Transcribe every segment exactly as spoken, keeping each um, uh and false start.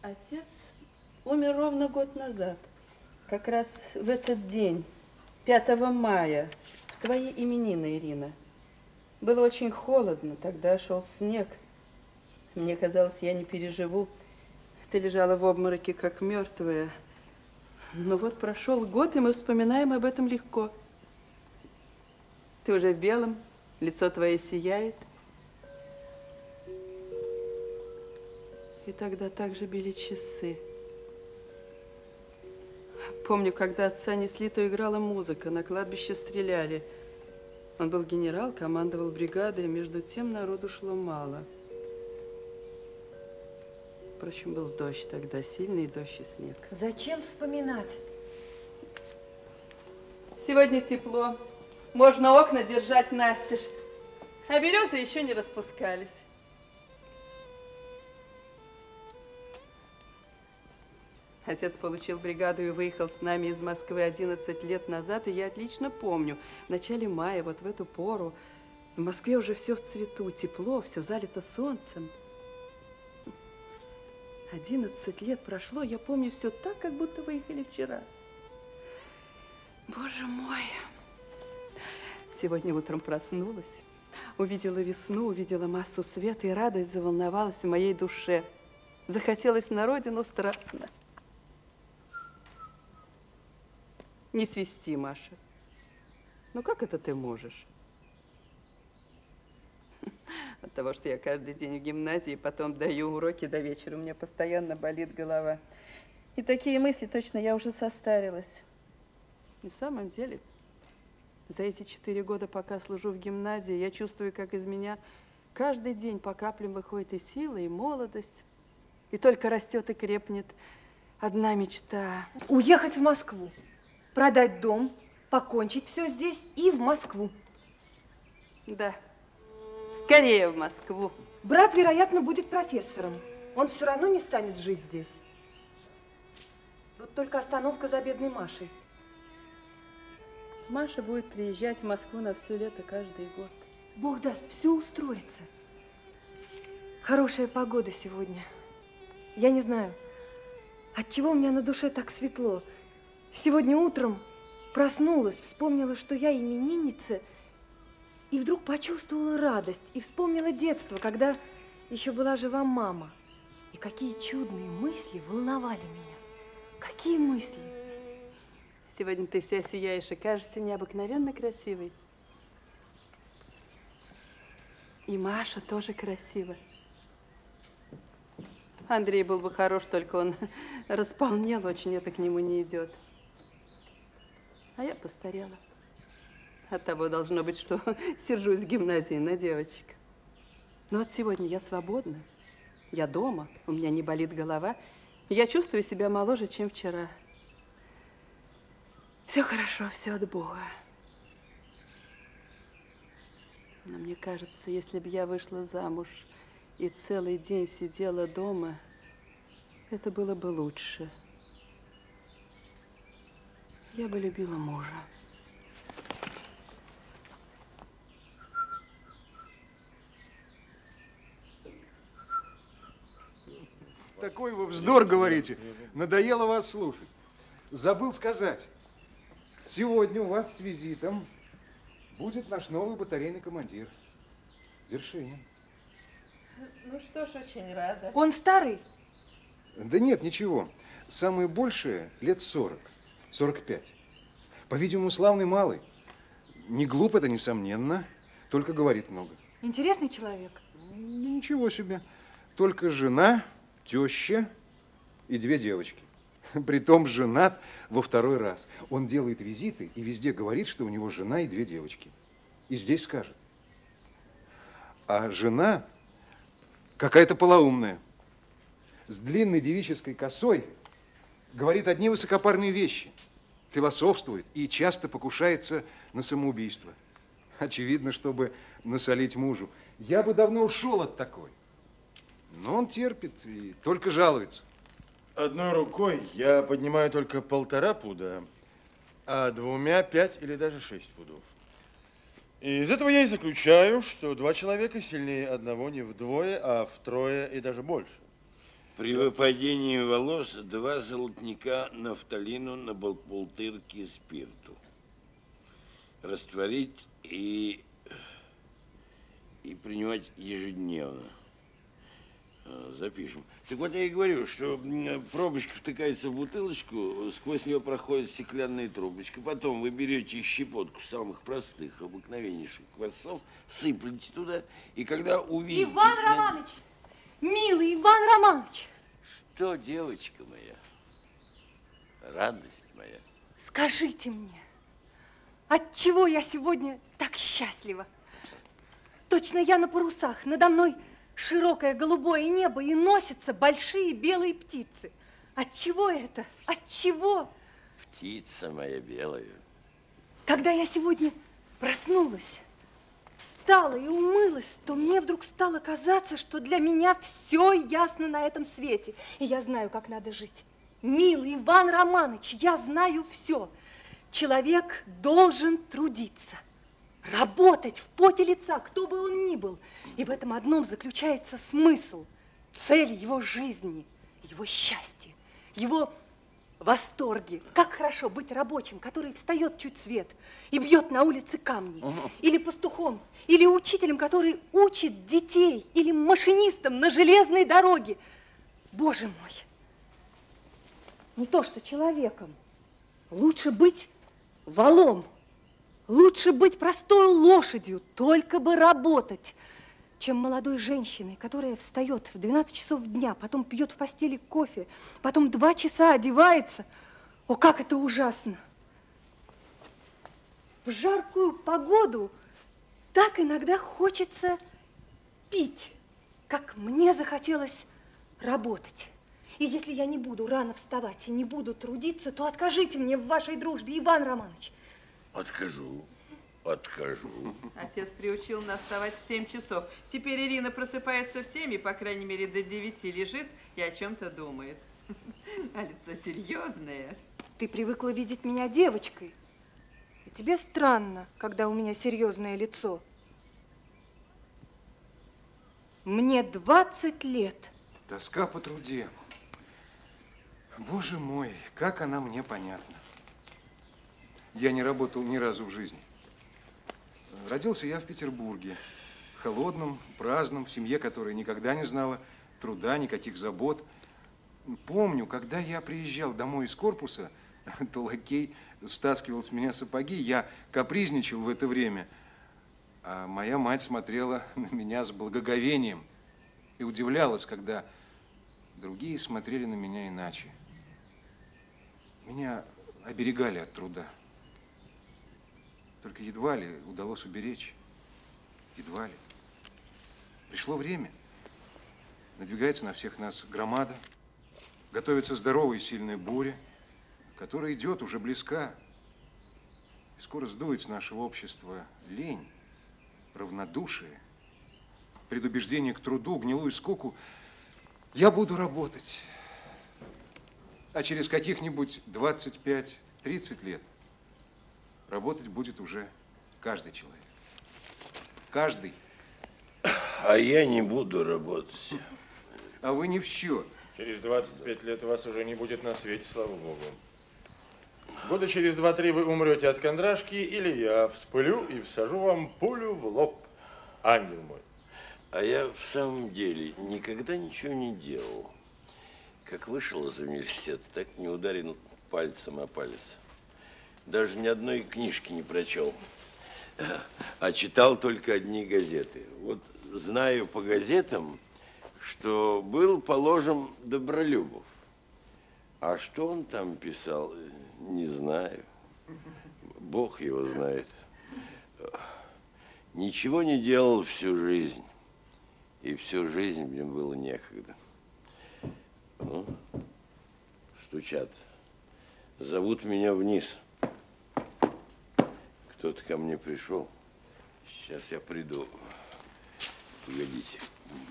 Отец умер ровно год назад. Как раз в этот день, пятого мая, в твои именины, Ирина. Было очень холодно, тогда шел снег. Мне казалось, я не переживу. Ты лежала в обмороке, как мертвая. Но вот прошел год, и мы вспоминаем об этом легко. Ты уже в белом, лицо твое сияет. И тогда также били часы. Помню, когда отца несли, то играла музыка, на кладбище стреляли. Он был генерал, командовал бригадой, между тем народу шло мало. Впрочем, был дождь тогда, сильный дождь и снег. Зачем вспоминать? Сегодня тепло, можно окна держать настежь, а березы еще не распускались. Отец получил бригаду и выехал с нами из Москвы одиннадцать лет назад, и я отлично помню, в начале мая, вот в эту пору, в Москве уже все в цвету, тепло, все залито солнцем. одиннадцать лет прошло, я помню все так, как будто выехали вчера. Боже мой! Сегодня утром проснулась, увидела весну, увидела массу света, и радость заволновалась в моей душе. Захотелось на родину страстно. Не свисти, Маша. Ну как это ты можешь? От того, что я каждый день в гимназии, потом даю уроки до вечера, у меня постоянно болит голова. И такие мысли, точно, я уже состарилась. И в самом деле, за эти четыре года, пока служу в гимназии, я чувствую, как из меня каждый день по каплям выходит и сила, и молодость. И только растет и крепнет одна мечта. Уехать в Москву, продать дом, покончить все здесь и в Москву. Да. Скорее в Москву. Брат, вероятно, будет профессором. Он все равно не станет жить здесь. Вот только остановка за бедной Машей. Маша будет приезжать в Москву на все лето каждый год. Бог даст, все устроится. Хорошая погода сегодня. Я не знаю, отчего у меня на душе так светло. Сегодня утром проснулась, вспомнила, что я именинница, и вдруг почувствовала радость и вспомнила детство, когда еще была жива мама. И какие чудные мысли волновали меня. Какие мысли? Сегодня ты вся сияешь и кажешься необыкновенно красивой. И Маша тоже красива. Андрей был бы хорош, только он располнел, очень это к нему не идет. А я постарела. Оттого должно быть, что сержусь в гимназии на девочек. Но вот сегодня я свободна, я дома, у меня не болит голова, и я чувствую себя моложе, чем вчера. Все хорошо, все от Бога. Но мне кажется, если бы я вышла замуж и целый день сидела дома, это было бы лучше. Я бы любила мужа. Такой вы вздор говорите. Надоело вас слушать. Забыл сказать. Сегодня у вас с визитом будет наш новый батарейный командир. Вершинин. Ну что ж, очень рада. Он старый? Да нет, ничего. Самое большее лет сорок, сорок пять. По-видимому, славный малый. Не глуп, это несомненно, только говорит много. Интересный человек? Ничего себе. Только жена, теща и две девочки. Притом женат во второй раз. Он делает визиты и везде говорит, что у него жена и две девочки. И здесь скажет. А жена какая-то полоумная, с длинной девической косой, говорит одни высокопарные вещи, философствует и часто покушается на самоубийство. Очевидно, чтобы насолить мужу. Я бы давно ушел от такой. Но он терпит и только жалуется. Одной рукой я поднимаю только полтора пуда, а двумя пять или даже шесть пудов. И из этого я и заключаю, что два человека сильнее одного не вдвое, а втрое и даже больше. При выпадении волос два золотника нафталину на полтырки спирту. Растворить и, и принимать ежедневно. Запишем. Так вот я и говорю, что пробочка втыкается в бутылочку, сквозь нее проходит стеклянная трубочка, потом вы берете щепотку самых простых, обыкновеннейших квасцов, сыплете туда, и когда увидите... Иван Романович! Милый Иван Романович! Что, девочка моя? Радость моя. Скажите мне, отчего я сегодня так счастлива? Точно я на парусах, надо мной широкое голубое небо, и носятся большие белые птицы. Отчего это? Отчего? Птица моя белая. Когда я сегодня проснулась, встала и умылась, то мне вдруг стало казаться, что для меня все ясно на этом свете. И я знаю, как надо жить. Милый Иван Романович, я знаю все. Человек должен трудиться. Работать в поте лица, кто бы он ни был. И в этом одном заключается смысл, цель его жизни, его счастье, его восторги. Как хорошо быть рабочим, который встает чуть свет и бьет на улице камни. Угу. Или пастухом, или учителем, который учит детей, или машинистом на железной дороге. Боже мой, не то что человеком, лучше быть валом. Лучше быть простой лошадью, только бы работать, чем молодой женщиной, которая встает в двенадцать часов дня, потом пьет в постели кофе, потом два часа одевается. О, как это ужасно! В жаркую погоду так иногда хочется пить, как мне захотелось работать. И если я не буду рано вставать и не буду трудиться, то откажите мне в вашей дружбе, Иван Романович. Откажу, откажу. Отец приучил нас вставать в семь часов. Теперь Ирина просыпается в семь и, по крайней мере, до девяти лежит и о чем-то думает. А лицо серьезное. Ты привыкла видеть меня девочкой. И тебе странно, когда у меня серьезное лицо. Мне двадцать лет. Тоска по труде. Боже мой, как она мне понятна. Я не работал ни разу в жизни. Родился я в Петербурге, холодном, праздном, в семье, которая никогда не знала труда, никаких забот. Помню, когда я приезжал домой из корпуса, то лакей стаскивал с меня сапоги, я капризничал в это время, а моя мать смотрела на меня с благоговением и удивлялась, когда другие смотрели на меня иначе. Меня оберегали от труда. Только едва ли удалось уберечь. Едва ли. Пришло время. Надвигается на всех нас громада. Готовится здоровая и сильная буря, которая идет, уже близка. И скоро сдует с нашего общества лень, равнодушие, предубеждение к труду, гнилую скуку. Я буду работать. А через каких-нибудь двадцать пять — тридцать лет работать будет уже каждый человек. Каждый. А я не буду работать. А вы не в счет. Через двадцать пять лет вас уже не будет на свете, слава богу. Года через два-три вы умрете от кондрашки, или я вспылю и всажу вам пулю в лоб, ангел мой. А я в самом деле никогда ничего не делал. Как вышел из университета, так не ударил пальцем о палец. Даже ни одной книжки не прочел, а читал только одни газеты. Вот знаю по газетам, что был положен Добролюбов. А что он там писал, не знаю. Бог его знает. Ничего не делал всю жизнь. И всю жизнь мне было некогда. Ну, стучат. Зовут меня вниз. Кто-то ко мне пришел. Сейчас я приду. Погодите.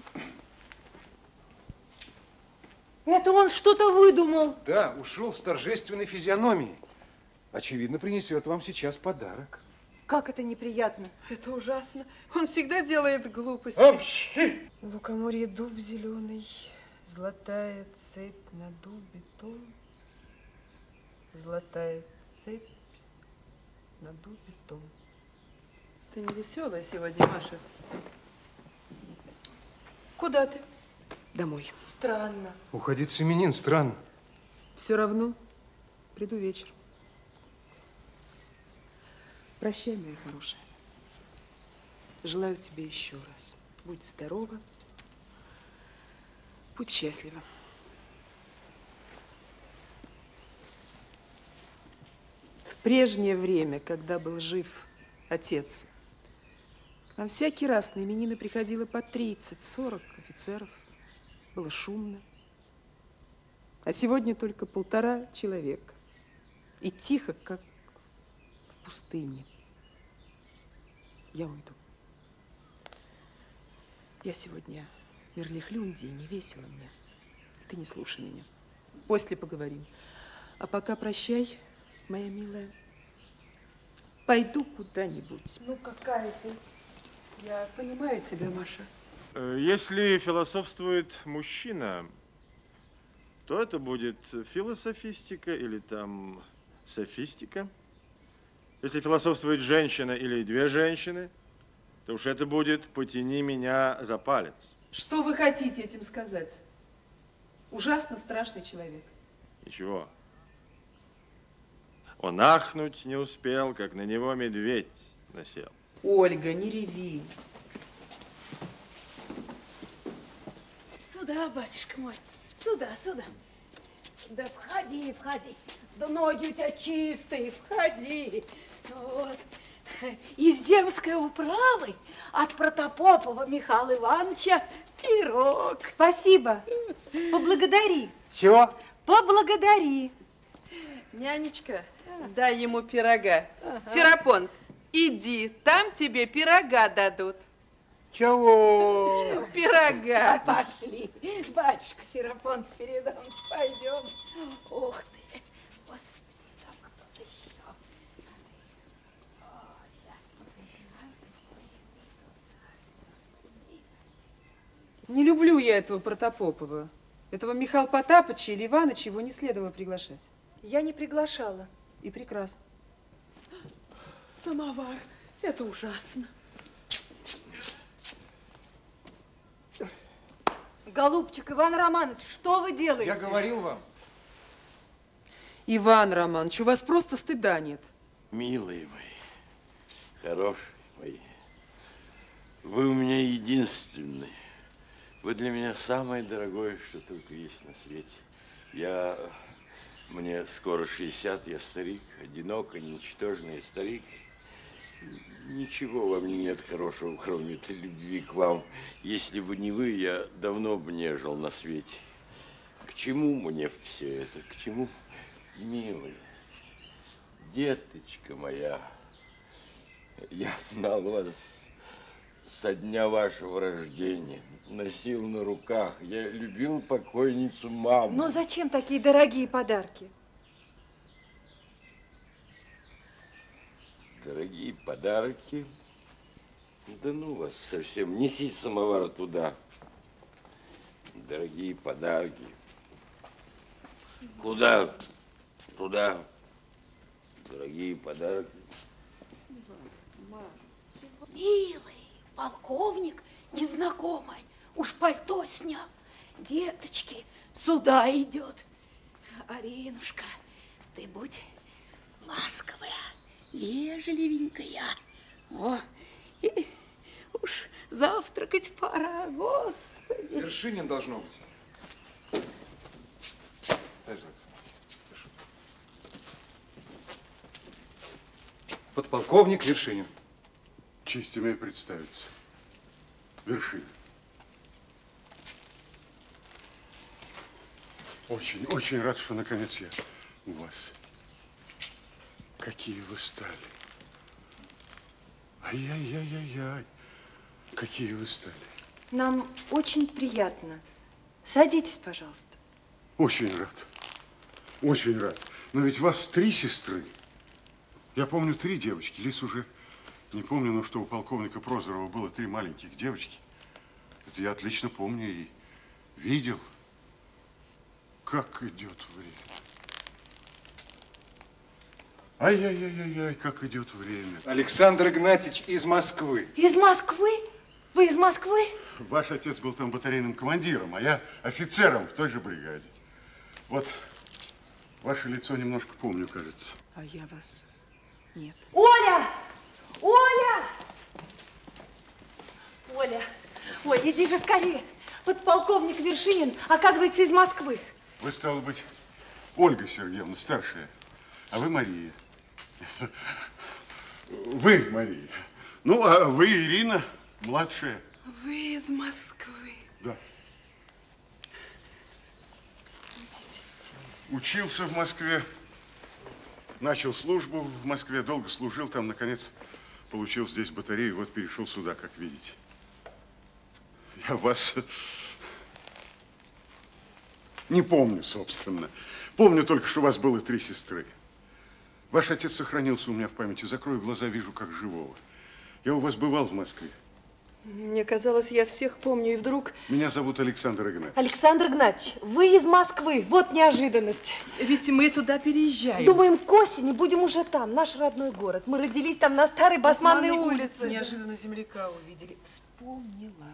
Это он что-то выдумал. Да, ушел с торжественной физиономией. Очевидно, принесет вам сейчас подарок. Как это неприятно. Это ужасно. Он всегда делает глупости. Общи! В лукоморье дуб зеленый, Золотая цепь на дубе том, золотая цепь на дубе том. Ты не веселая сегодня, Маша. Куда ты? Домой. Странно. Уходить с именин странно. Все равно приду вечером. Прощай, моя хорошая. Желаю тебе еще раз. Будь здорова, будь счастлива. В прежнее время, когда был жив отец, к нам всякий раз на именины приходило по тридцать-сорок офицеров. Было шумно. А сегодня только полтора человека. И тихо, как в пустыне. Я уйду. Я сегодня в Мерлихлюнде, и не весело мне. Ты не слушай меня. После поговорим. А пока прощай, моя милая. Пойду куда-нибудь. Ну, какая ты? Я понимаю тебя, Маша. Если философствует мужчина, то это будет философистика или там софистика. Если философствует женщина или две женщины, то уж это будет «потяни меня за палец». Что вы хотите этим сказать? Ужасно страшный человек. Ничего. Он ахнуть не успел, как на него медведь насел. Ольга, не реви. Сюда, батюшка мой, сюда, сюда. Да входи, входи. Да ноги у тебя чистые, входи. Вот. Из земской управы от Протопопова Михаила Ивановича пирог. Спасибо. Поблагодари. Чего? Поблагодари. Нянечка, дай ему пирога. Ага. Ферапонт, иди, там тебе пирога дадут. Чего? Пирога. Пошли, батюшка Ферапонт Спиридонович, пойдем. Ух ты, господи, там кто-то еще. О, сейчас. Не люблю я этого Протопопова. Этого Михаила Потапыча или Иваныча его не следовало приглашать. Я не приглашала. И прекрасно. Самовар, это ужасно. Голубчик, Иван Романович, что вы делаете? Я говорил вам. Иван Романович, у вас просто стыда нет. Милые мои, хорошие мои, вы у меня единственные. Вы для меня самое дорогое, что только есть на свете. Я, мне скоро шестьдесят, я старик, одинокий, ничтожный старик. Ничего во мне нет хорошего, кроме этой любви к вам. Если бы не вы, я давно бы не жил на свете. К чему мне все это? К чему? Милая, деточка моя, я знал вас со дня вашего рождения, носил на руках. Я любил покойницу маму. Но зачем такие дорогие подарки? Дорогие подарки. Да ну вас совсем. Неси самовар туда. Дорогие подарки. Куда? Туда. Дорогие подарки. Милый полковник, незнакомый, уж пальто снял. Деточки, сюда идет. Аринушка, ты будь ласковая, ежеливенькая. О, и уж завтракать пора, Господи. Вершинин должно быть. Подполковник Вершинин. Честь имею представиться. Вершинин. Очень, очень рад, что наконец я у вас. Какие вы стали. Ай-яй-яй-яй-яй. Какие вы стали. Нам очень приятно. Садитесь, пожалуйста. Очень рад. Очень рад. Но ведь вас три сестры. Я помню три девочки. Лис уже не помню, но что у полковника Прозорова было три маленьких девочки. Это я отлично помню и видел. как идет время. Ай-яй-яй-яй, как идет время. Александр Игнатьевич из Москвы. Из Москвы? Вы из Москвы? Ваш отец был там батарейным командиром, а я офицером в той же бригаде. Вот ваше лицо немножко помню, кажется. А я вас нет. Оля! Оля! Оля! Ой, иди же скорее. Подполковник Вершинин, оказывается, из Москвы. Вы, стало быть, Ольга Сергеевна, старшая, а вы Мария. Вы, Мария. Ну, а вы, Ирина, младшая. Вы из Москвы. Да. Учился в Москве, начал службу в Москве, долго служил там, наконец, получил здесь батарею, вот перешел сюда, как видите. Я вас не помню, собственно. Помню только, что у вас было три сестры. Ваш отец сохранился у меня в памяти. Закрою глаза, вижу, как живого. Я у вас бывал в Москве. Мне казалось, я всех помню, и вдруг... Меня зовут Александр Игнатьевич. Александр Игнатьевич, вы из Москвы. Вот неожиданность. Ведь мы туда переезжаем. Думаем, к осени будем уже там, наш родной город. Мы родились там на старой Басманной улице. Неожиданно земляка увидели. Вспомнила.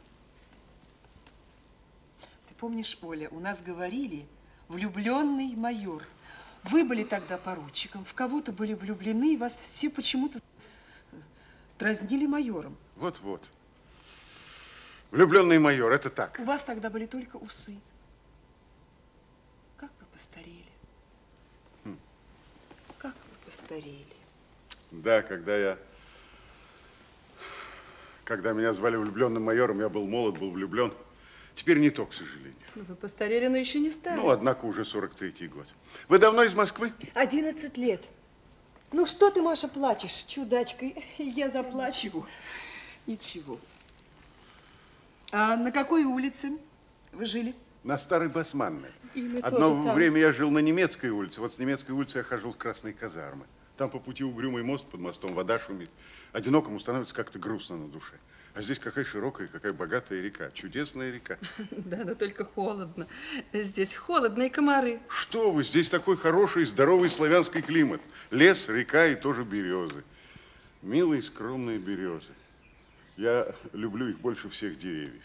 Ты помнишь, Оля, у нас говорили влюбленный майор. Вы были тогда поручиком, в кого-то были влюблены, и вас все почему-то дразнили майором. Вот-вот. Влюбленный майор, это так. У вас тогда были только усы. Как вы постарели. Хм. Как вы постарели. Да, когда я... Когда меня звали влюбленным майором, я был молод, был влюблен. Теперь не то, к сожалению. Ну, вы постарели, но еще не стали. Ну, однако, уже сорок третий год. Вы давно из Москвы? Одиннадцать лет. Ну, что ты, Маша, плачешь, чудачка? Я заплачу. Ничего, ничего. А на какой улице вы жили? На Старой Басманной. И мы Одно тоже там. время я жил на Немецкой улице. Вот с Немецкой улицы я хожу в Красные казармы. Там по пути угрюмый мост, под мостом вода шумит. Одинокому становится как-то грустно на душе. А здесь какая широкая, какая богатая река. Чудесная река. Да, но только холодно. Здесь холодно и комары. Что вы, здесь такой хороший, здоровый славянский климат. Лес, река и тоже березы. Милые, скромные березы. Я люблю их больше всех деревьев.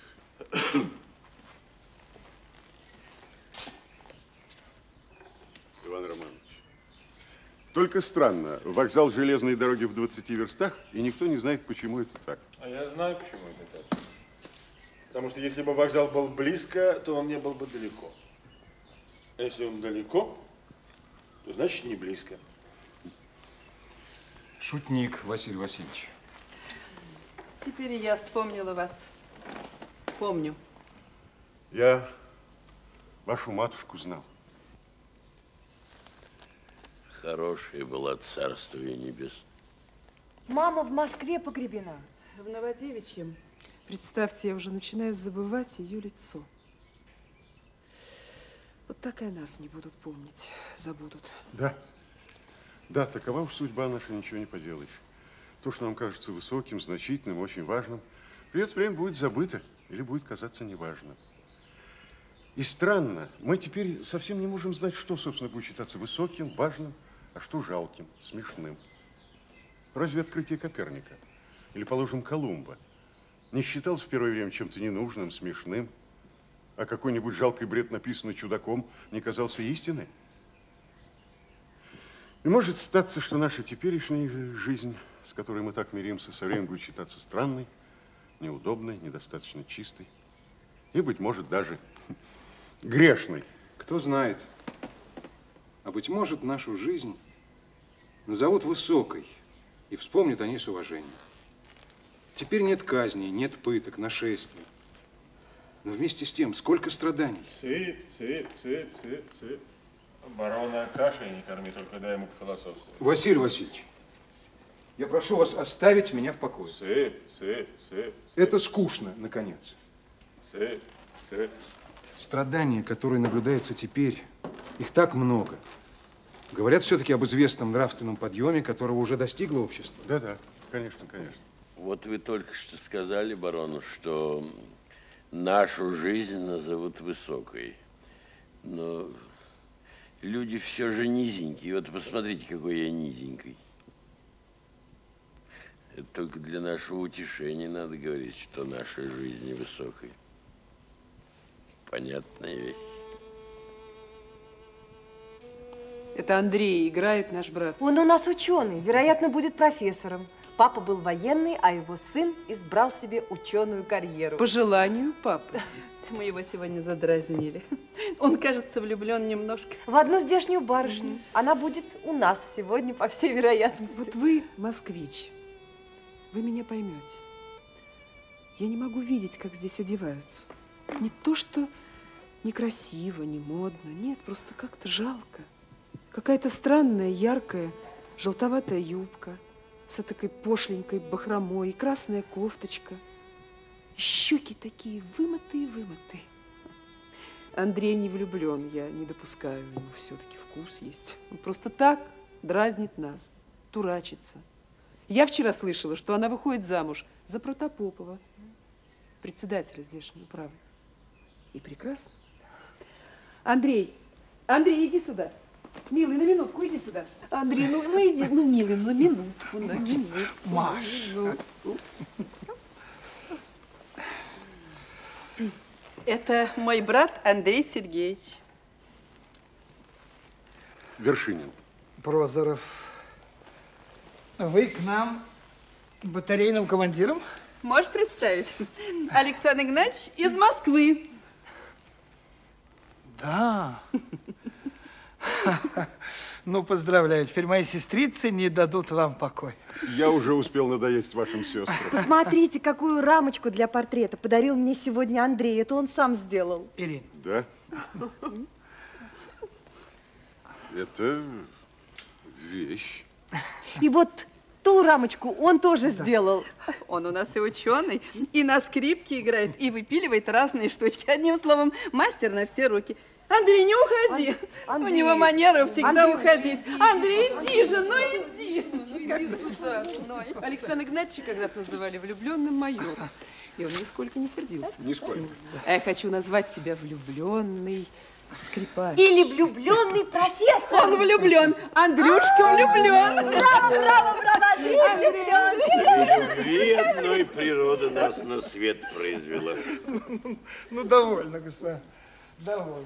Иван Романович, только странно, вокзал железной дороги в двадцати верстах, и никто не знает, почему это так. А я знаю, почему это так. Потому что если бы вокзал был близко, то он не был бы далеко. А если он далеко, то значит не близко. Шутник, Василий Васильевич. Теперь я вспомнила вас. Помню. Я вашу матушку знал. Хорошая была, царствие небес. Мама в Москве погребена. В Новодевичьем. Представьте, я уже начинаю забывать ее лицо. Вот так и о нас не будут помнить, забудут. Да, да, такова уж судьба наша, ничего не поделаешь. То, что нам кажется высоким, значительным, очень важным, придет время, будет забыто или будет казаться неважным. И странно, мы теперь совсем не можем знать, что, собственно, будет считаться высоким, важным, а что жалким, смешным. Разве открытие Коперника или, положим, Колумба не считалось в первое время чем-то ненужным, смешным, а какой-нибудь жалкий бред, написанный чудаком, не казался истиной? И может статься, что наша теперешняя жизнь, с которой мы так миримся, со временем будет считаться странной, неудобной, недостаточно чистой и, быть может, даже грешной. Кто знает, а быть может, нашу жизнь назовут высокой и вспомнят о ней с уважением. Теперь нет казней, нет пыток, нашествий. Но вместе с тем, сколько страданий. Сыпь, сыпь, сыпь, сыпь, сыпь. Барона кашей не корми, только дай ему пофилософствовать. Василий Васильевич, я прошу вас оставить меня в покое. Сыпь, сыпь, сыпь. Это скучно, наконец. Сыпь, сыпь. Страдания, которые наблюдаются теперь, их так много. Говорят все-таки об известном нравственном подъеме, которого уже достигло общество. Да-да, конечно, конечно. Вот вы только что сказали барону, что нашу жизнь назовут высокой. Но Люди все же низенькие. Вот посмотрите, какой я низенький. Это только для нашего утешения надо говорить, что наша жизнь невысокая. Понятная вещь. Это Андрей играет, наш брат. Он у нас ученый, вероятно, будет профессором. Папа был военный, а его сын избрал себе ученую карьеру. По желанию папы. Мы его сегодня задразнили. Он, кажется, влюблен немножко. В одну здешнюю барышню. Она будет у нас сегодня, по всей вероятности. Вот вы москвич. Вы меня поймете. Я не могу видеть, как здесь одеваются. Не то, что некрасиво, не модно. Нет, просто как-то жалко. Какая-то странная, яркая, желтоватая юбка с такой пошленькой бахромой и красная кофточка. И щеки такие вымытые-вымытые. Андрей не влюблен, я не допускаю. У него все-таки вкус есть. Он просто так дразнит нас, дурачится. Я вчера слышала, что она выходит замуж за Протопопова, председателя здешней управы. И прекрасно. Андрей, Андрей, иди сюда. Милый, на минутку, иди сюда. Андрей, ну, ну иди, ну, милый, на минутку, на минутку. Маш. На минутку. Это мой брат Андрей Сергеевич. Вершинин. Прозоров. Вы к нам батарейным командиром? Можешь представить? Александр Игнатьевич из Москвы. Да. Ну, поздравляю. Теперь мои сестрицы не дадут вам покоя. Я уже успел надоесть вашим сестрам. Посмотрите, какую рамочку для портрета подарил мне сегодня Андрей. Это он сам сделал. Ирина. Да? Это вещь. И вот ту рамочку он тоже да. сделал. Он у нас и ученый, и на скрипке играет, и выпиливает разные штучки. Одним словом, мастер на все руки. Андрей, не уходи. Ан Андрей. У него манера всегда Андрей. уходить. Андрей, иди же, ну иди. Ну иди сюда. Александр Игнатьевич когда-то называли влюбленным майором. И он нисколько не сердился. Нисколько. А я хочу назвать тебя влюбленный скрипач. Или влюбленный профессор. Он влюблен. Андрюшка влюблен. Браво, браво, браво, Андрей, Андрей. Любви одной природа нас на свет произвела. Ну, довольно, господа. Довольно.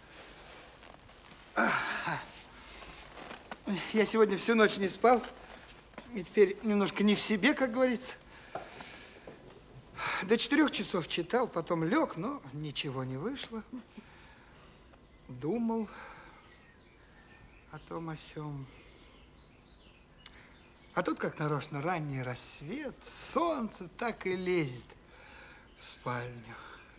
Я сегодня всю ночь не спал. И теперь немножко не в себе, как говорится. До четырех часов читал, потом лег, но ничего не вышло. Думал о том, о сём. А тут, как нарочно, ранний рассвет, солнце так и лезет в спальню.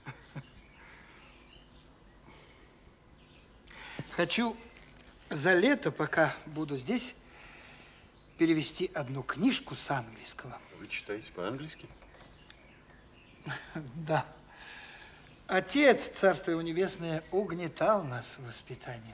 Хочу за лето, пока буду здесь, перевести одну книжку с английского. Вы читаете по-английски? Да. Отец, царство его небесное, угнетал нас воспитанием.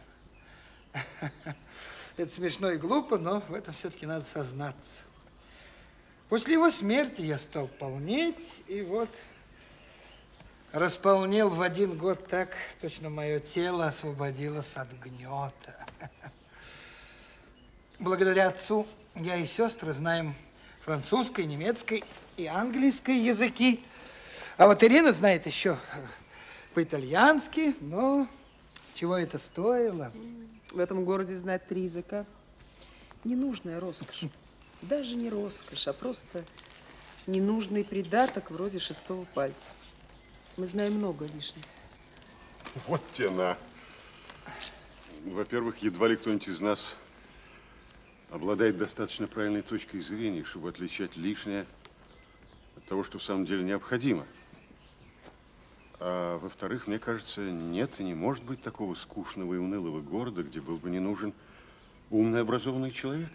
Это смешно и глупо, но в этом все-таки надо сознаться. После его смерти я стал полнеть, и вот располнел в один год так, точно мое тело освободилось от гнета. Благодаря отцу я и сестры знаем французский, немецкий и английский языки. А вот Ирина знает еще по-итальянски, но чего это стоило? В этом городе знать три языка ненужная роскошь. Даже не роскошь, а просто ненужный придаток вроде шестого пальца. Мы знаем много лишнего. Вот тена. Во-первых, едва ли кто-нибудь из нас обладает достаточно правильной точкой зрения, чтобы отличать лишнее от того, что в самом деле необходимо. А во-вторых, мне кажется, нет и не может быть такого скучного и унылого города, где был бы не нужен умный, образованный человек.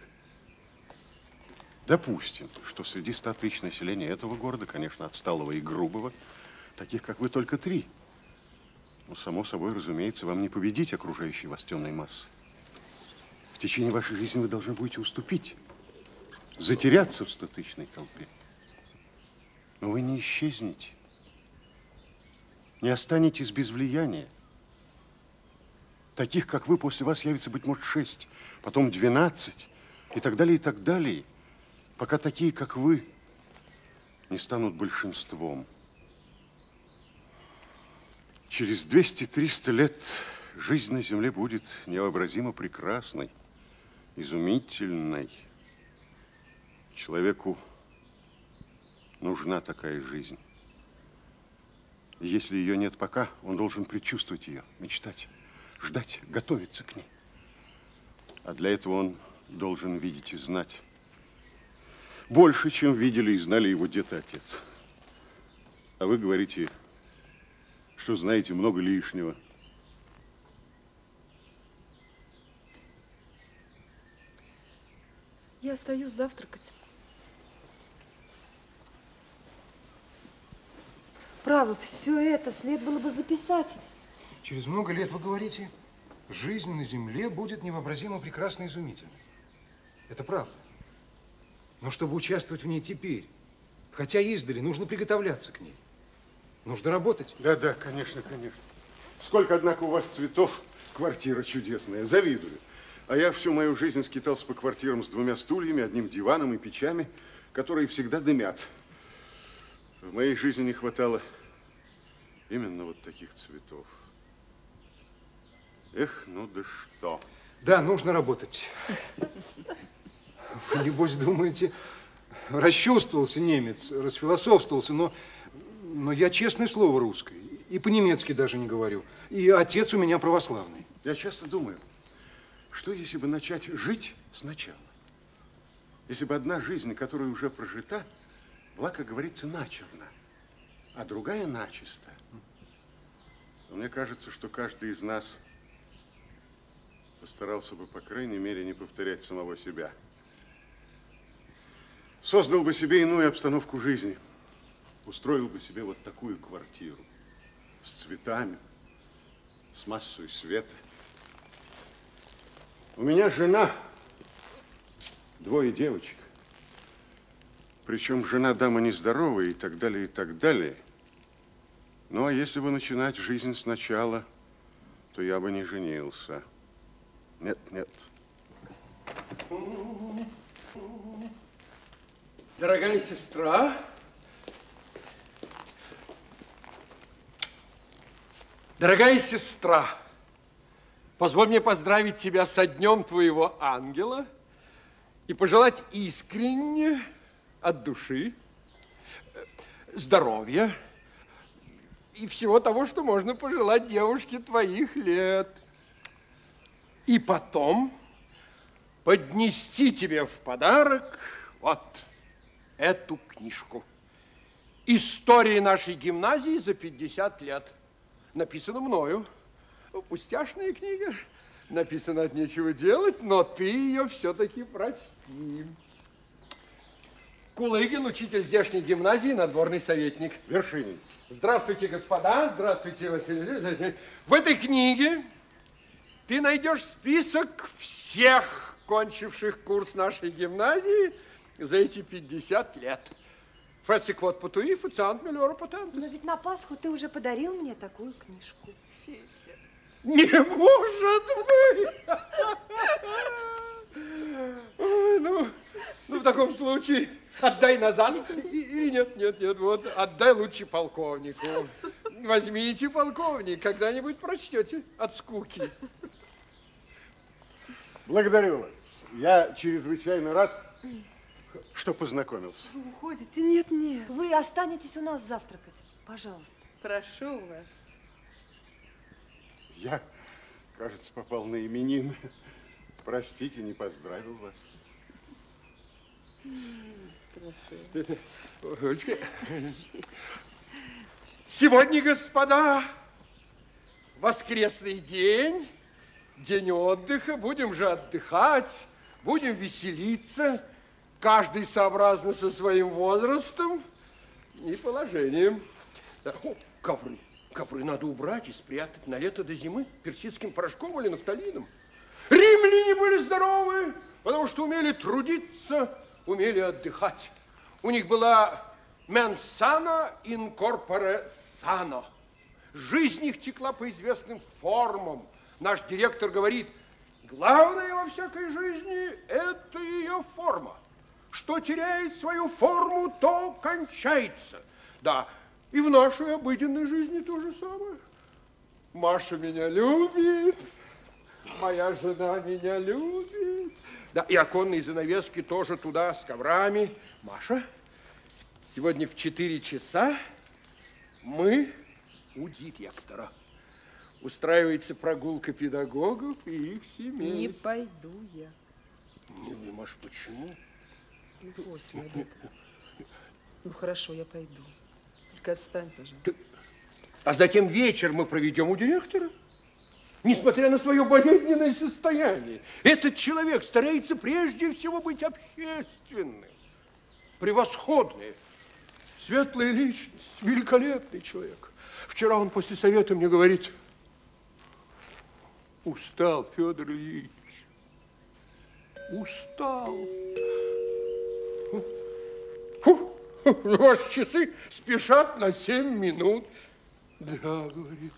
Допустим, что среди ста тысяч населения этого города, конечно, отсталого и грубого, таких, как вы, только три. Но, само собой, разумеется, вам не победить окружающей вас темной массы. В течение вашей жизни вы должны будете уступить, затеряться в стотысячной толпе. Но вы не исчезнете, не останетесь без влияния. Таких, как вы, после вас явится, быть может, шесть, потом двенадцать, и так далее, и так далее, пока такие, как вы, не станут большинством. Через двести-триста лет жизнь на Земле будет невообразимо прекрасной, изумительной. Человеку нужна такая жизнь. И если ее нет пока, он должен предчувствовать ее, мечтать, ждать, готовиться к ней. А для этого он должен видеть и знать больше, чем видели и знали его дед и отец. А вы говорите, что знаете много лишнего. Я остаюсь завтракать. Право, все это следовало бы записать. Через много лет вы говорите, жизнь на Земле будет невообразимо прекрасной и изумительной. Это правда. Но чтобы участвовать в ней теперь, хотя издали, нужно приготовляться к ней. Нужно работать. Да, да, конечно, конечно. Сколько, однако, у вас цветов, квартира чудесная, завидую. А я всю мою жизнь скитался по квартирам с двумя стульями, одним диваном и печами, которые всегда дымят. В моей жизни не хватало именно вот таких цветов. Эх, ну да что. Да, нужно работать. Вы, небось, думаете, расчувствовался немец, расфилософствовался, но, но я, честное слово, русский. И по-немецки даже не говорю. И отец у меня православный. Я часто думаю, что если бы начать жить сначала? Если бы одна жизнь, которая уже прожита, была, как говорится, начерна, а другая начисто. Но мне кажется, что каждый из нас постарался бы, по крайней мере, не повторять самого себя. Создал бы себе иную обстановку жизни. Устроил бы себе вот такую квартиру с цветами, с массой света. У меня жена, двое девочек. Причем жена дама нездоровая и так далее, и так далее. Ну, а если бы начинать жизнь сначала, то я бы не женился. Нет, нет. Дорогая сестра, дорогая сестра, позволь мне поздравить тебя со днем твоего ангела и пожелать искренне, от души, здоровья и всего того, что можно пожелать девушке твоих лет. И потом поднести тебе в подарок вот эту книжку. История нашей гимназии за пятьдесят лет. Написано мною. Пустяшная книга. Написано от нечего делать, но ты ее все-таки прочти. Кулыгин, учитель здешней гимназии, надворный советник. Вершинин. Здравствуйте, господа. Здравствуйте, Василий Васильевич. В этой книге ты найдешь список всех, кончивших курс нашей гимназии за эти пятьдесят лет. Фецик вот патуи, фациант миллиора патентус. Но ведь на Пасху ты уже подарил мне такую книжку. Не может быть! Ой, ну, ну, в таком случае отдай назад. И нет, нет, нет, вот, отдай лучше полковнику. Возьмите, полковник, когда-нибудь прочтете от скуки. Благодарю вас. Я чрезвычайно рад, что познакомился. Вы уходите? Нет, нет. Вы останетесь у нас завтракать. Пожалуйста. Прошу вас. Я, кажется, попал на именины. Простите, не поздравил вас. Прошу. Олечка. Сегодня, господа, воскресный день, день отдыха. Будем же отдыхать, будем веселиться. Каждый сообразно со своим возрастом и положением. Да. О, ковры. Ковры надо убрать и спрятать на лето до зимы персидским порошком или нафталином. Римляне были здоровы, потому что умели трудиться, умели отдыхать. У них была mens sana in corpore sano. Жизнь их текла по известным формам. Наш директор говорит, главное во всякой жизни – это ее форма. Что теряет свою форму, то кончается. Да, и в нашей обыденной жизни то же самое. Маша меня любит, моя жена меня любит. Да, и оконные занавески тоже туда с коврами. Маша, сегодня в четыре часа мы у директора. Устраивается прогулка педагогов и их семей. Не пойду я. Милая Маша, почему? После обеда. Ну, хорошо, я пойду. Только отстань, пожалуйста. А затем вечер мы проведем у директора. Несмотря на свое болезненное состояние, этот человек старается прежде всего быть общественным. Превосходный, светлая личность, великолепный человек. Вчера он после совета мне говорит, устал, Федор Ильич, устал. Фу, ваши часы спешат на семь минут. Да, говорит,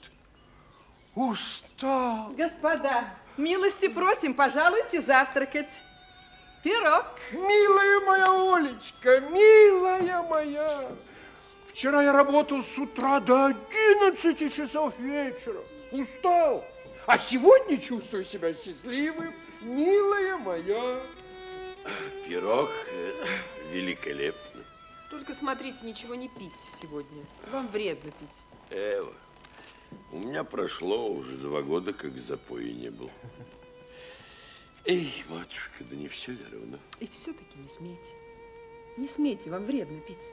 устал. Господа, милости просим, пожалуйте завтракать. Пирог. Милая моя Олечка, милая моя. Вчера я работал с утра до одиннадцати часов вечера. Устал. А сегодня чувствую себя счастливым, милая моя. Пирог великолепно. Только смотрите, ничего не пить сегодня. Вам вредно пить. Эва, у меня прошло уже два года, как запоя не был. Эй, матушка, да не все ли равно? И все-таки не смейте. Не смейте, вам вредно пить.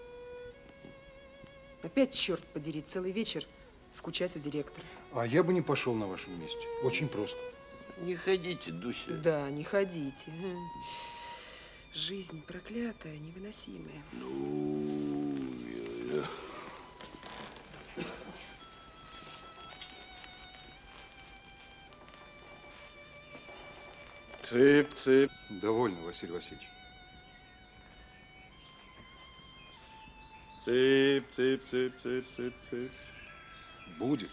Опять, черт подери, целый вечер скучать у директора. А я бы не пошел на вашем месте. Очень просто. Не ходите, Дуся. Да, не ходите. Жизнь проклятая, невыносимая. Ну, я, я. Цып, цып. Довольно, Василий Васильевич. Цып, цып, цып, цып, цып, цып. Будет.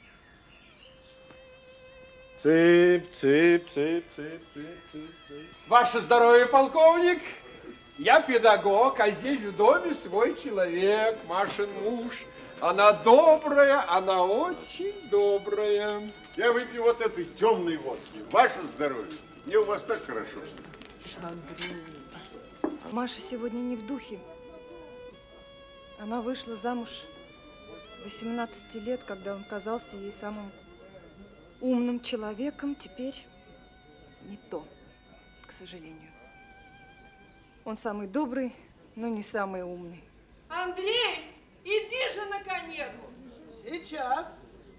Цып, цып, цып, цып, цып, цып, цып. Ваше здоровье, полковник. Я педагог, а здесь в доме свой человек, Машин муж. Она добрая, она очень добрая. Я выпью вот этой темной водки. Ваше здоровье. Мне у вас так хорошо. Андрей. Маша сегодня не в духе. Она вышла замуж восемнадцати лет, когда он казался ей самым умным человеком. Теперь не то, к сожалению. Он самый добрый, но не самый умный. Андрей, иди же, наконец! Сейчас.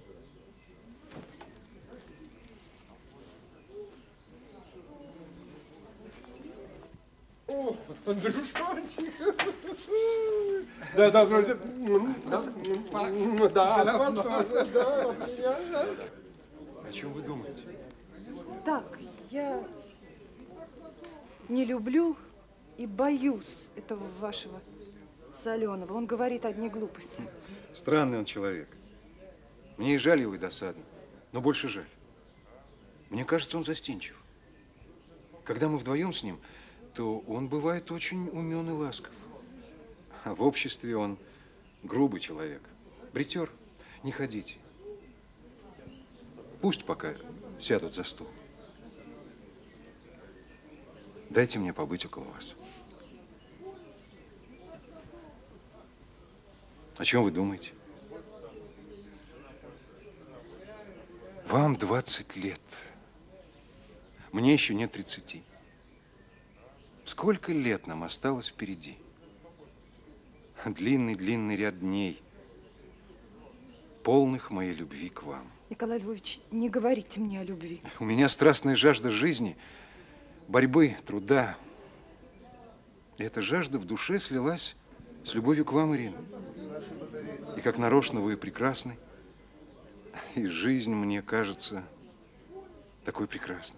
О, Андрюшончик. Да, да, вроде. Да, да, да. О чем вы думаете? Так, я не люблю и боюсь этого вашего Соленого. Он говорит одни глупости. Странный он человек. Мне и жаль его, и досадно. Но больше жаль. Мне кажется, он застенчив. Когда мы вдвоем с ним, то он бывает очень умен и ласков. А в обществе он грубый человек. Бритер, не ходите. Пусть пока сядут за стол. Дайте мне побыть около вас. О чем вы думаете? Вам двадцать лет. Мне еще нет тридцати. Сколько лет нам осталось впереди? Длинный-длинный ряд дней, полных моей любви к вам. Николай Львович, не говорите мне о любви. У меня страстная жажда жизни, борьбы, труда. И эта жажда в душе слилась с любовью к вам, Ирина. И как нарочно вы прекрасны, и жизнь мне кажется такой прекрасной.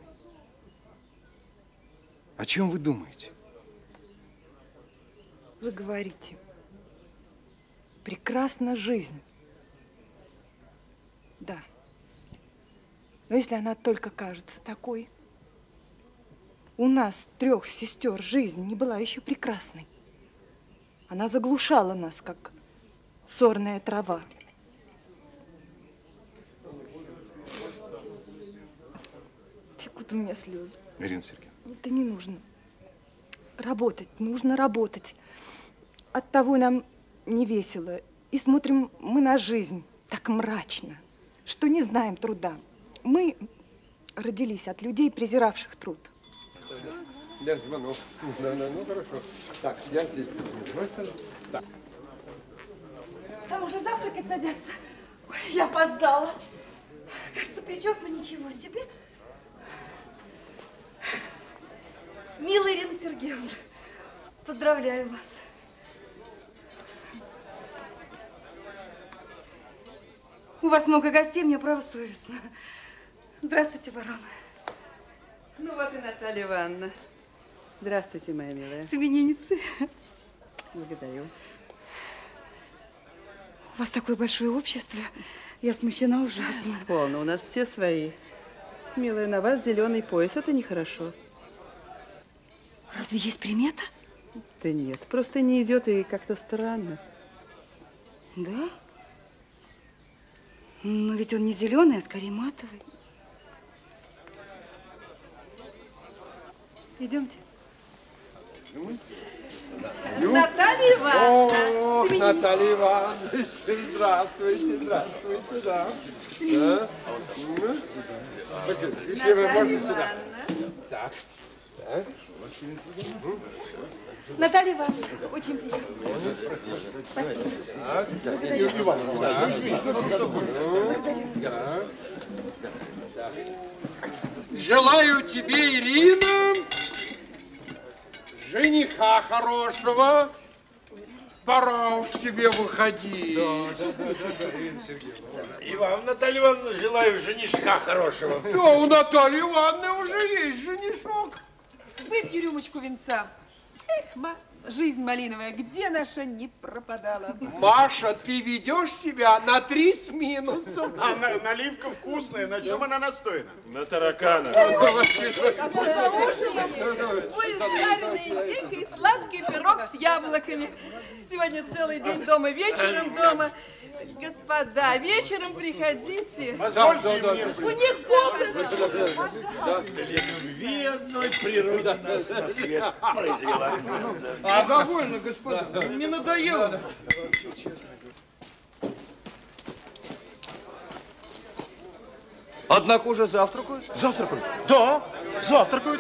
О чем вы думаете? Вы говорите, прекрасна жизнь. Да. Но если она только кажется такой, у нас, трех сестер, жизнь не была еще прекрасной. Она заглушала нас, как сорная трава. Текут у меня слезы. Ирина Сергеевна. Это не нужно. Работать, нужно работать. Оттого нам не весело. И смотрим мы на жизнь так мрачно, что не знаем труда. Мы родились от людей, презиравших труд. Я звонок. Да, да, ну хорошо. Так, я здесь. Так. Там уже завтракать садятся. Ой, я опоздала. Кажется, причесана ничего себе. Милая Ирина Сергеевна, поздравляю вас. У вас много гостей, мне право совестно. Здравствуйте, барон. Ну вот и Наталья Ивановна. Здравствуйте, моя милая. С именинницей. Благодарю. У вас такое большое общество. Я смущена ужасно. Полно, у нас все свои. Милая, на вас зеленый пояс, это нехорошо. Разве есть примета? Да нет, просто не идет и как-то странно. Да? Но ведь он не зеленый, а скорее матовый. Идемте. Наталья Ивановна! О, Наталья Ивановна, здравствуйте, здравствуйте, да. Да. Спасибо. Если вы можете сюда. Так, так. Наталья Ивановна, очень приятно. Спасибо. Так. Желаю тебе, Ирина, жениха хорошего. Пора уж тебе выходить. Да, да, да, да, да, Ирина Сергеевна. И вам, Наталья Ивановна, желаю женишка хорошего. Да, у Натальи Ивановны уже есть женишок. Выпью рюмочку винца. Эх, ма, жизнь малиновая, где наша не пропадала? Маша, ты ведешь себя на три с минусом. А на, наливка вкусная. На чем она настоена? На тараканах. За ужином будет жареная индейка и сладкий пирог с яблоками. Сегодня целый день дома, вечером дома. Господа, вечером приходите. Позвольте мне. У них повар. Для любви одной природа нас на свет произвела. А довольно, господа, не надоело. Однако уже завтракают? Завтракают? Да, завтракают.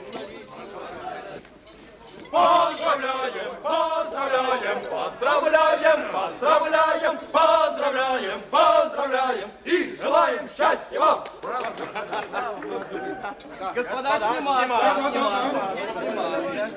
Поздравляем, поздравляем, поздравляем, поздравляем, поздравляем, поздравляем и желаем счастья вам! Господа, сниматься, сниматься,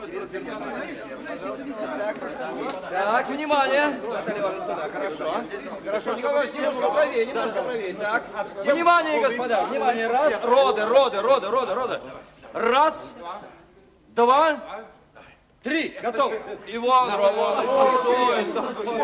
Так, внимание! Наталья Ивановна, сюда, хорошо. Хорошо, Николай, немножко правее, немножко правее. Так, внимание, господа, внимание, раз, роды, роды, роды, роды, роды. Раз, два, три, готов. Иван Романович, что это?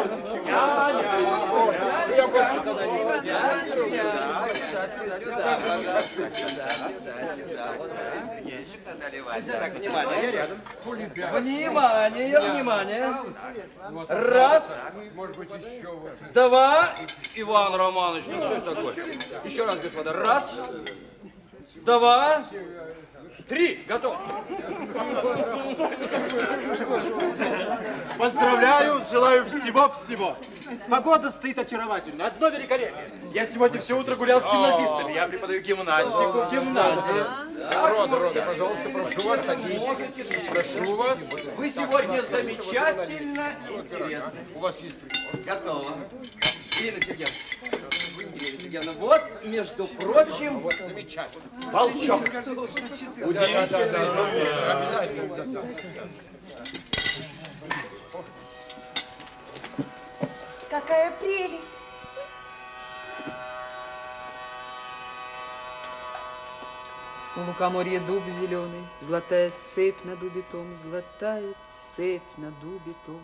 Я больше тогда не буду. Сюда, сюда, сюда, пожалуйста, сюда, сюда, сюда. Вот это извиняющий, Наталья Ивановна. Так, внимание. Я рядом. Внимание, внимание. Раз, может быть, еще вот. два. Иван Романович, ну что это такое? Еще раз, господа. Раз, два, три. Готов. Поздравляю, желаю всего-всего. Погода стоит очаровательно, одно великолепие. Я сегодня все утро гулял с гимназистами. Я преподаю гимнастику в гимназии. Рода, Рода, пожалуйста, прошу вас, садитесь. Прошу вас. Вы сегодня замечательно интересны. У вас есть прибор. Готово. Ирина Сергеевна. Ирина Сергеевна, вот, между прочим, вот замечательно. волчок. Удивительно. Какая прелесть! У лукоморья дуб зеленый, золотая цепь на дубе том, золотая цепь на дубе том.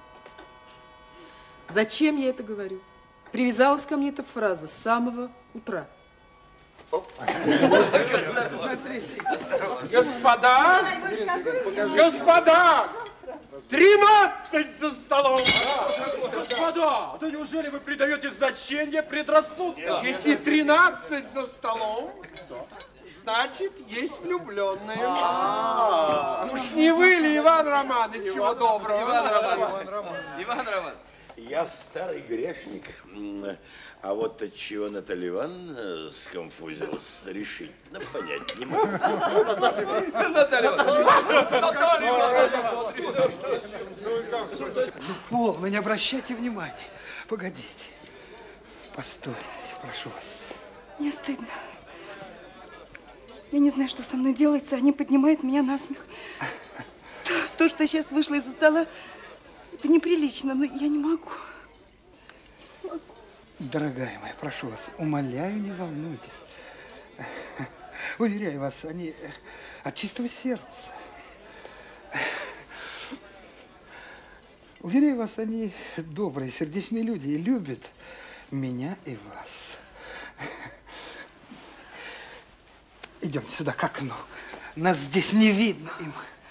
Зачем я это говорю? Привязалась ко мне эта фраза с самого утра. Господа, господа, тринадцать за столом. Господа, да неужели вы придаете значение предрассудкам? Если тринадцать за столом, значит, есть влюбленные. А-а-а. Уж не вы ли, Иван Романович, чего доброго? Иван Романович, Иван Романович. Я старый грешник, а вот от чего Наталья Ивановна сконфузилась, решительно понять не могу. Наталья Ивановна! Полно, не обращайте внимания. Погодите. Постойте, прошу вас. Мне стыдно. Я не знаю, что со мной делается. Они поднимают меня на смех. То, то, что сейчас вышло из-за стола, это неприлично, но я не могу. Дорогая моя, прошу вас, умоляю, не волнуйтесь. Уверяю вас, они от чистого сердца. Уверяю вас, они добрые, сердечные люди и любят меня и вас. Идемте сюда, к окну. Нас здесь не видно им.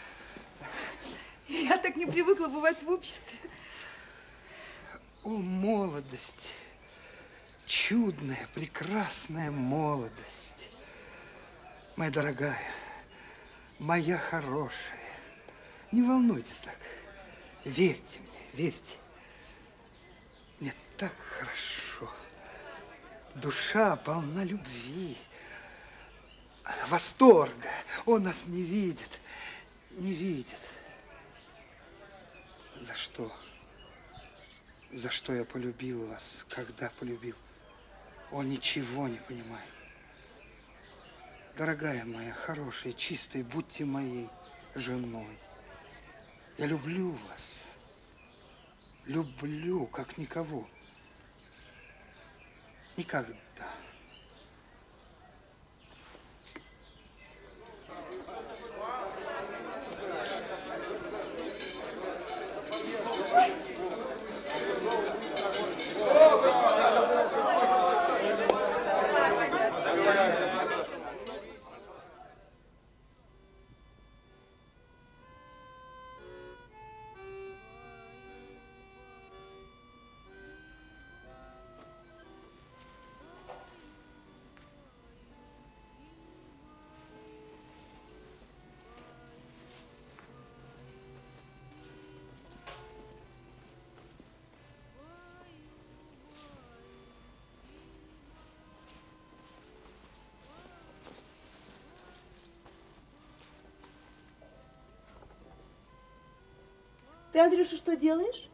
Я так не привыкла бывать в обществе. О, молодость! Чудная, прекрасная молодость. Моя дорогая, моя хорошая, не волнуйтесь так. Верьте мне, верьте. Мне так хорошо. Душа полна любви, восторга. Он нас не видит, не видит. За что? За что я полюбил вас, когда полюбил? Он ничего не понимает. Дорогая моя, хорошая, чистая, будьте моей женой. Я люблю вас. Люблю, как никого. Никогда. Ты, Андрюша, что делаешь?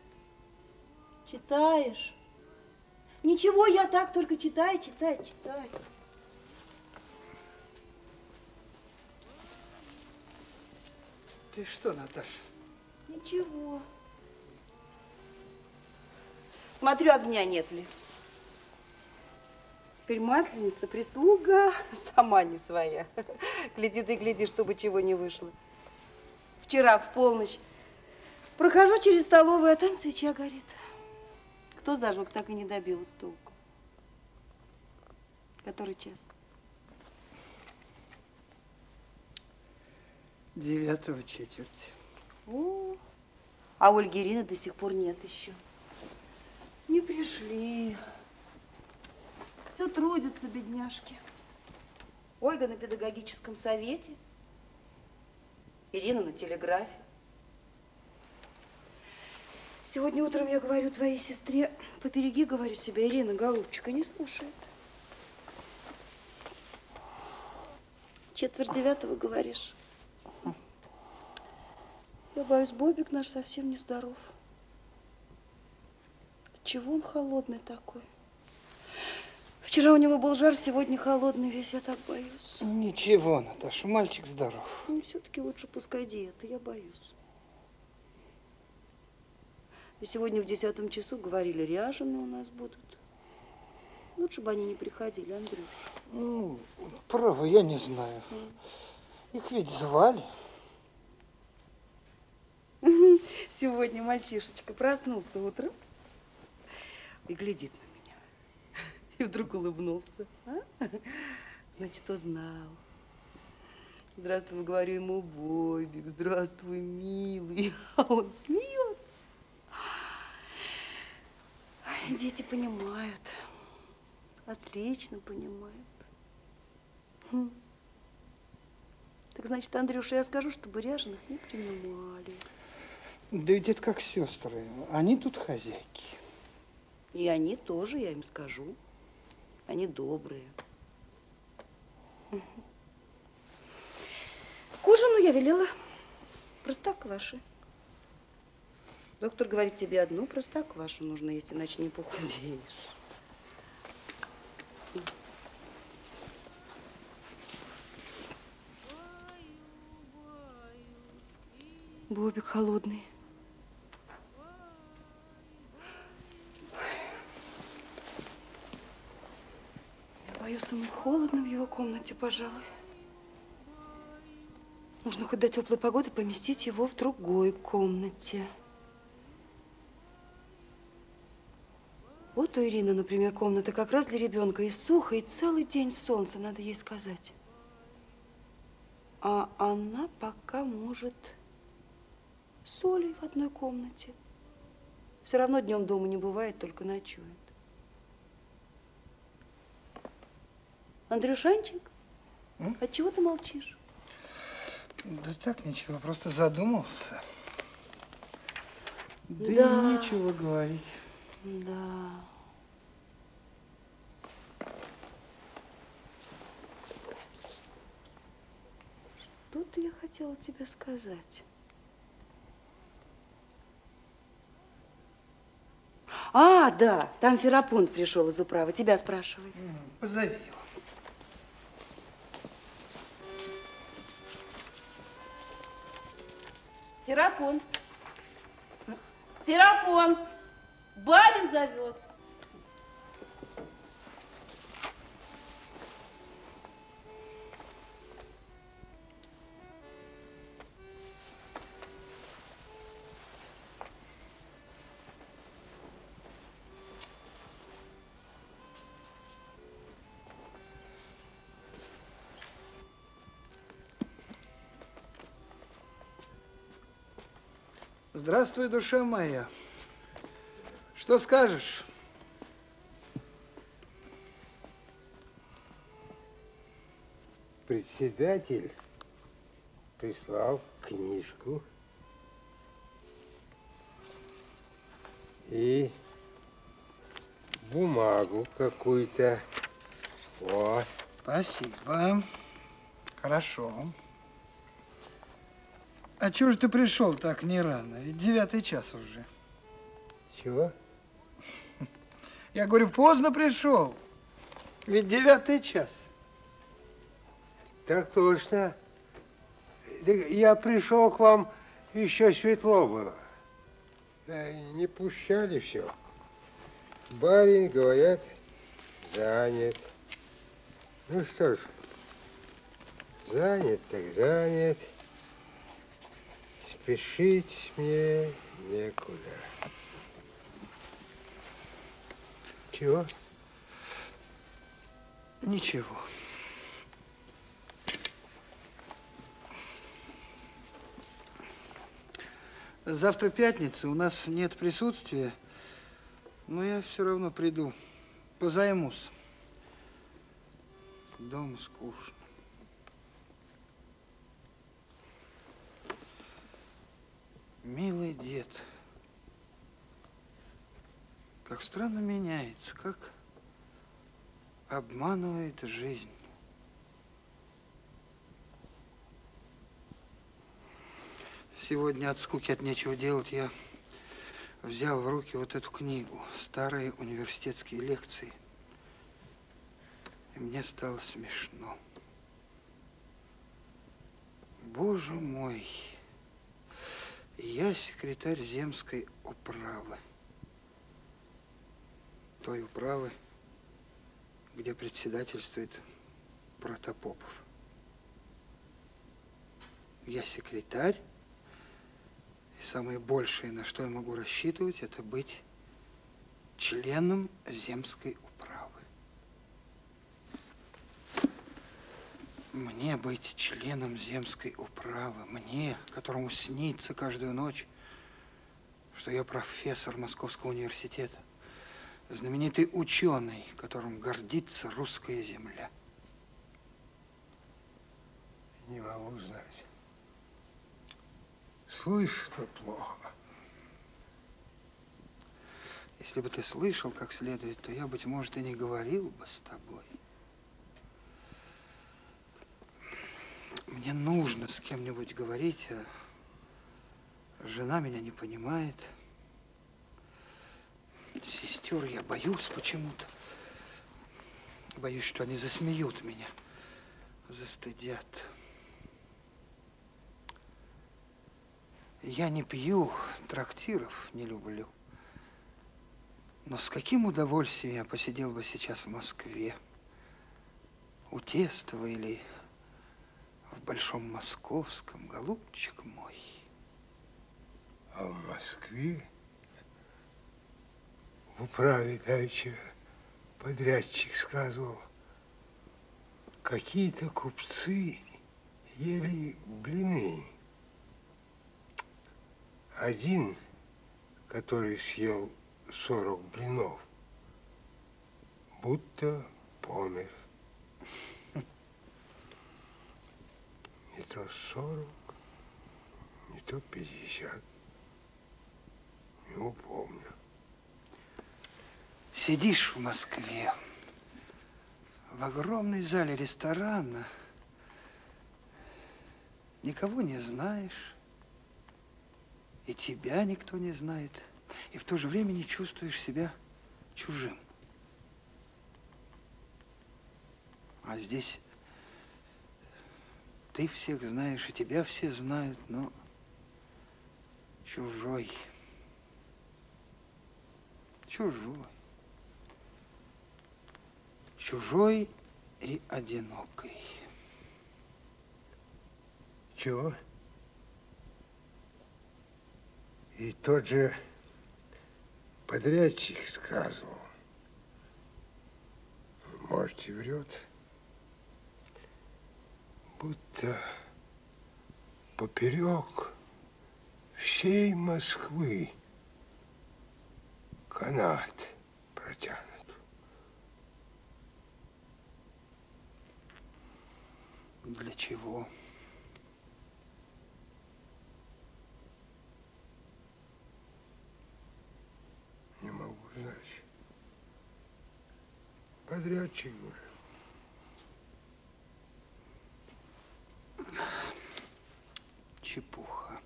Читаешь. Ничего, я так только читаю, читаю, читаю. Ты что, Наташа? Ничего. Смотрю, огня нет ли. Теперь масленица, прислуга, сама не своя. Гляди ты, гляди, чтобы чего не вышло. Вчера в полночь прохожу через столовую, а там свеча горит. Кто зажег, так и не добилась толку. Который час? Девятого четверти. О, а Ольги Ирины до сих пор нет еще. Не пришли. Все трудятся, бедняжки. Ольга на педагогическом совете, Ирина на телеграфе. Сегодня утром я говорю твоей сестре, побереги, говорю себя, Ирина, голубчика, не слушает. Четверть девятого, говоришь. Я боюсь, Бобик наш совсем нездоров. Чего он холодный такой? Вчера у него был жар, сегодня холодный весь, я так боюсь. Ничего, Наташа, мальчик здоров. Ну, все-таки лучше пускай диета, я боюсь. И сегодня в десятом часу говорили, ряженые у нас будут. Лучше бы они не приходили, Андрюш. Ну, право, я не знаю. Их ведь звали. Сегодня мальчишечка проснулся утром и глядит на меня. И вдруг улыбнулся. А? Значит, узнал. Здравствуй, говорю ему, Бобик, здравствуй, милый. А он смеется. Ой, дети понимают. Отлично понимают. Хм. Так значит, Андрюша, я скажу, чтобы ряженых не принимали. Да ведь это как сестры. Они тут хозяйки. И они тоже, я им скажу. Они добрые. К ужину я велела простокваши. Доктор говорит, тебе одну простоквашу нужно есть, иначе не похудеешь. Бобик холодный. Я боюсь, ему холодно в его комнате, пожалуй. Нужно хоть до теплой погоды поместить его в другой комнате. Вот у Ирины, например, комната как раз для ребенка. И сухо, и целый день солнце, надо ей сказать. А она пока может с Олей в одной комнате. Все равно днем дома не бывает, только ночует. Андрюшанчик, М? отчего ты молчишь? Да так, ничего, просто задумался. Да, Да. и нечего говорить. Да. Что-то я хотела тебе сказать. А, да, там Ферапонт пришел из управы, тебя спрашивает. Позови его. Ферапонт. Ферапонт. Барин зовет. Здравствуй, душа моя. Что скажешь? Председатель прислал книжку и бумагу какую-то. Вот. Спасибо. Хорошо. А чего же ты пришел так не рано? Ведь девятый час уже. Чего? Я говорю, поздно пришел. Ведь девятый час. Так точно. Я пришел к вам, еще светло было. Да, не пущали все. Барин, говорят, занят. Ну что ж, занят так занят. Спешить мне некуда. Чего? Ничего. Завтра пятница, у нас нет присутствия, но я все равно приду, позаймусь. Дома скучно. Милый дед, как странно меняется, как обманывает жизнь. Сегодня от скуки, от нечего делать, я взял в руки вот эту книгу «Старые университетские лекции». И мне стало смешно. Боже мой, я секретарь земской управы. Той управы, где председательствует Протопопов. Я секретарь. И самое большее, на что я могу рассчитывать, это быть членом земской управы. Мне быть членом земской управы, мне, которому снится каждую ночь, что я профессор Московского университета, знаменитый ученый, которым гордится русская земля. Не могу знать. Слышно плохо. Если бы ты слышал как следует, то я, быть может, и не говорил бы с тобой. Мне нужно с кем-нибудь говорить, а жена меня не понимает. Сестер я боюсь почему-то. Боюсь, что они засмеют меня, застыдят. Я не пью, трактиров не люблю. Но с каким удовольствием я посидел бы сейчас в Москве, у Тестова или в Большом Московском, голубчик мой. А в Москве в управе давеча подрядчик сказывал, какие-то купцы ели блины. Один, который съел сорок блинов, будто помер. Не то сорок, не то пятьдесят. Не упомню. Сидишь в Москве, в огромной зале ресторана, никого не знаешь, и тебя никто не знает, и в то же время не чувствуешь себя чужим. А здесь ты всех знаешь, и тебя все знают, но чужой. Чужой. Чужой и одинокий. Чего? И тот же подрядчик сказывал, может, и врет, будто поперек всей Москвы канат протянут. Для чего? Не могу знать. Подрядчик говорю. Чепуха.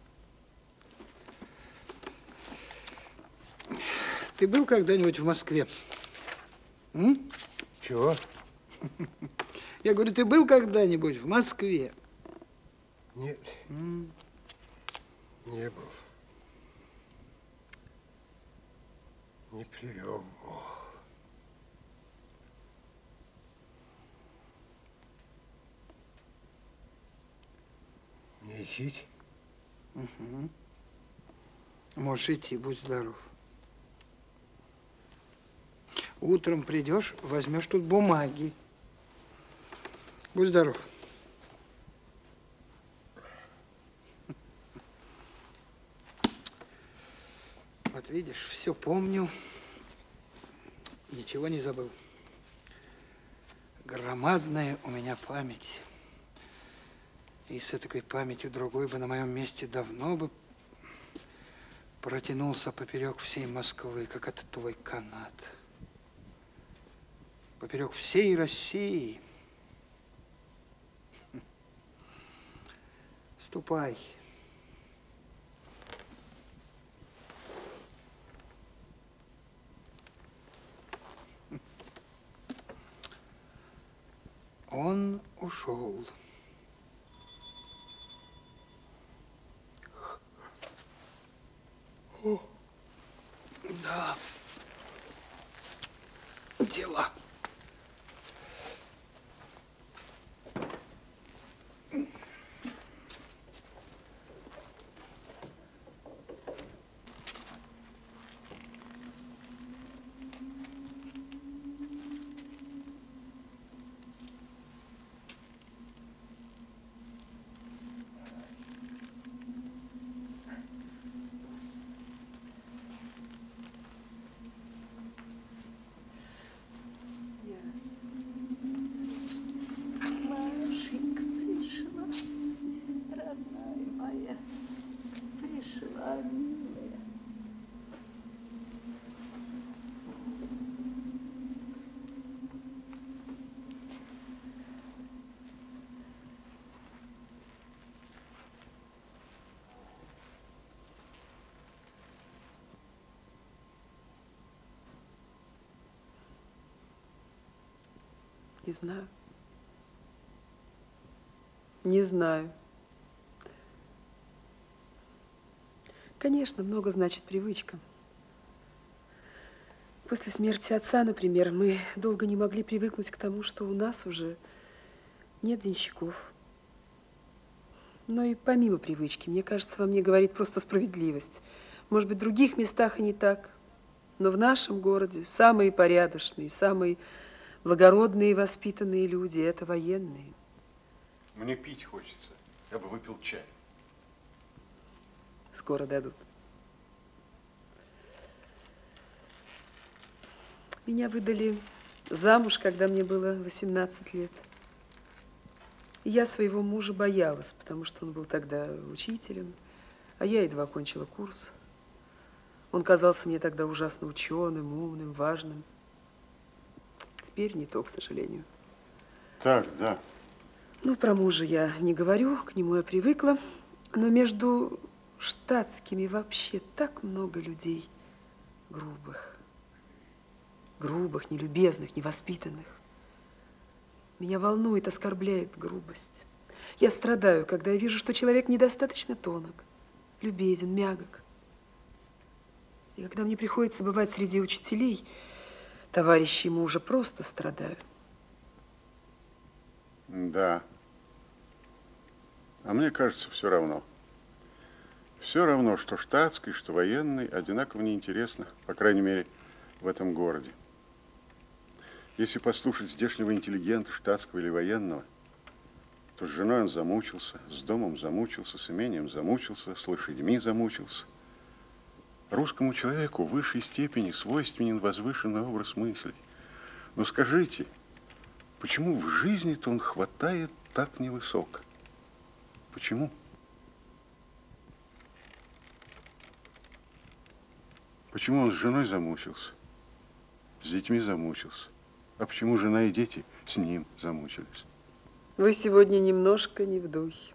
Ты был когда-нибудь в Москве? М? Чего? Я говорю, ты был когда-нибудь в Москве? Нет. М? Не был. Не привел Бог. Не идти? Угу. Можешь идти, будь здоров. Утром придешь, возьмешь тут бумаги. Будь здоров. Вот видишь, все помню, ничего не забыл. Громадная у меня память. И с этой памятью другой бы на моем месте давно бы протянулся поперек всей Москвы, как этот твой канат. Поперек всей России. Ступай. Он ушел. О. Да. Дела. Не знаю. Не знаю. Конечно, много значит привычка. После смерти отца, например, мы долго не могли привыкнуть к тому, что у нас уже нет денщиков. Но и помимо привычки, мне кажется, во мне говорит просто справедливость. Может быть, в других местах и не так, но в нашем городе самые порядочные, самые благородные и воспитанные люди – это военные. Мне пить хочется. Я бы выпил чай. Скоро дадут. Меня выдали замуж, когда мне было восемнадцать лет. И я своего мужа боялась, потому что он был тогда учителем, а я едва окончила курс. Он казался мне тогда ужасно ученым, умным, важным. Теперь не то, к сожалению. Так, да. Ну, про мужа я не говорю, к нему я привыкла. Но между штатскими вообще так много людей грубых. Грубых, нелюбезных, невоспитанных. Меня волнует, оскорбляет грубость. Я страдаю, когда я вижу, что человек недостаточно тонок, любезен, мягок. И когда мне приходится бывать среди учителей, товарищи мужа, просто страдаю. Да. А мне кажется, все равно. Все равно, что штатский, что военный, одинаково неинтересно, по крайней мере, в этом городе. Если послушать здешнего интеллигента, штатского или военного, то с женой он замучился, с домом замучился, с имением замучился, с лошадьми замучился. Русскому человеку в высшей степени свойственен возвышенный образ мыслей. Но скажите, почему в жизни-то он хватает так невысоко? Почему? Почему он с женой замучился, с детьми замучился? А почему жена и дети с ним замучились? Вы сегодня немножко не в духе.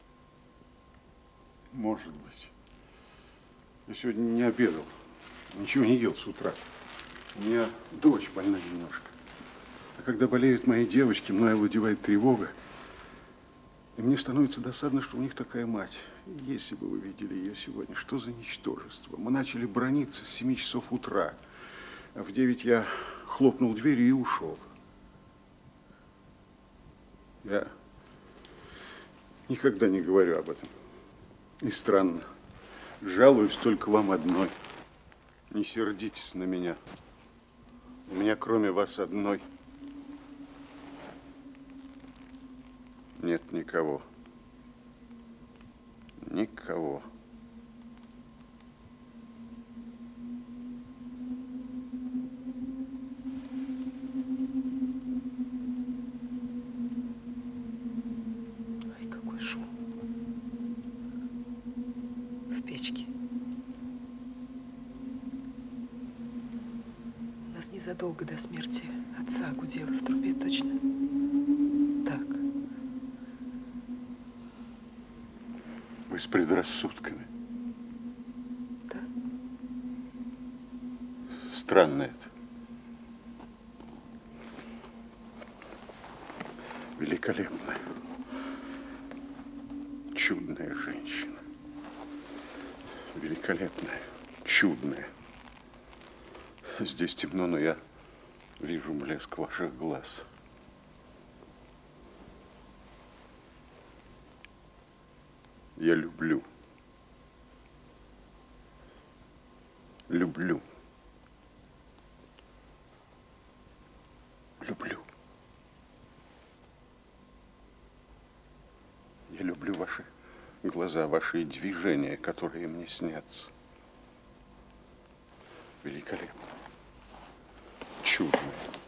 Может быть. Я сегодня не обедал, ничего не ел с утра. У меня дочь больна немножко. А когда болеют мои девочки, мной овладевает тревога. И мне становится досадно, что у них такая мать. Если бы вы видели ее сегодня, что за ничтожество. Мы начали браниться с семи часов утра, а в девять я хлопнул дверью и ушел. Я никогда не говорю об этом. И странно. Жалуюсь только вам одной. Не сердитесь на меня. У меня кроме вас одной нет никого. Никого. Ой, какой шум. В печке. У нас незадолго до смерти отца гудело в трубе, точно. Так. Вы с предрассудками. Да. Странно это. Великолепная, чудная женщина. Великолепная, чудная. Здесь темно, но я вижу блеск ваших глаз. Я люблю. Люблю. Люблю. Я люблю ваши глаза, ваши движения, которые мне снятся. Великолепно. Чудно.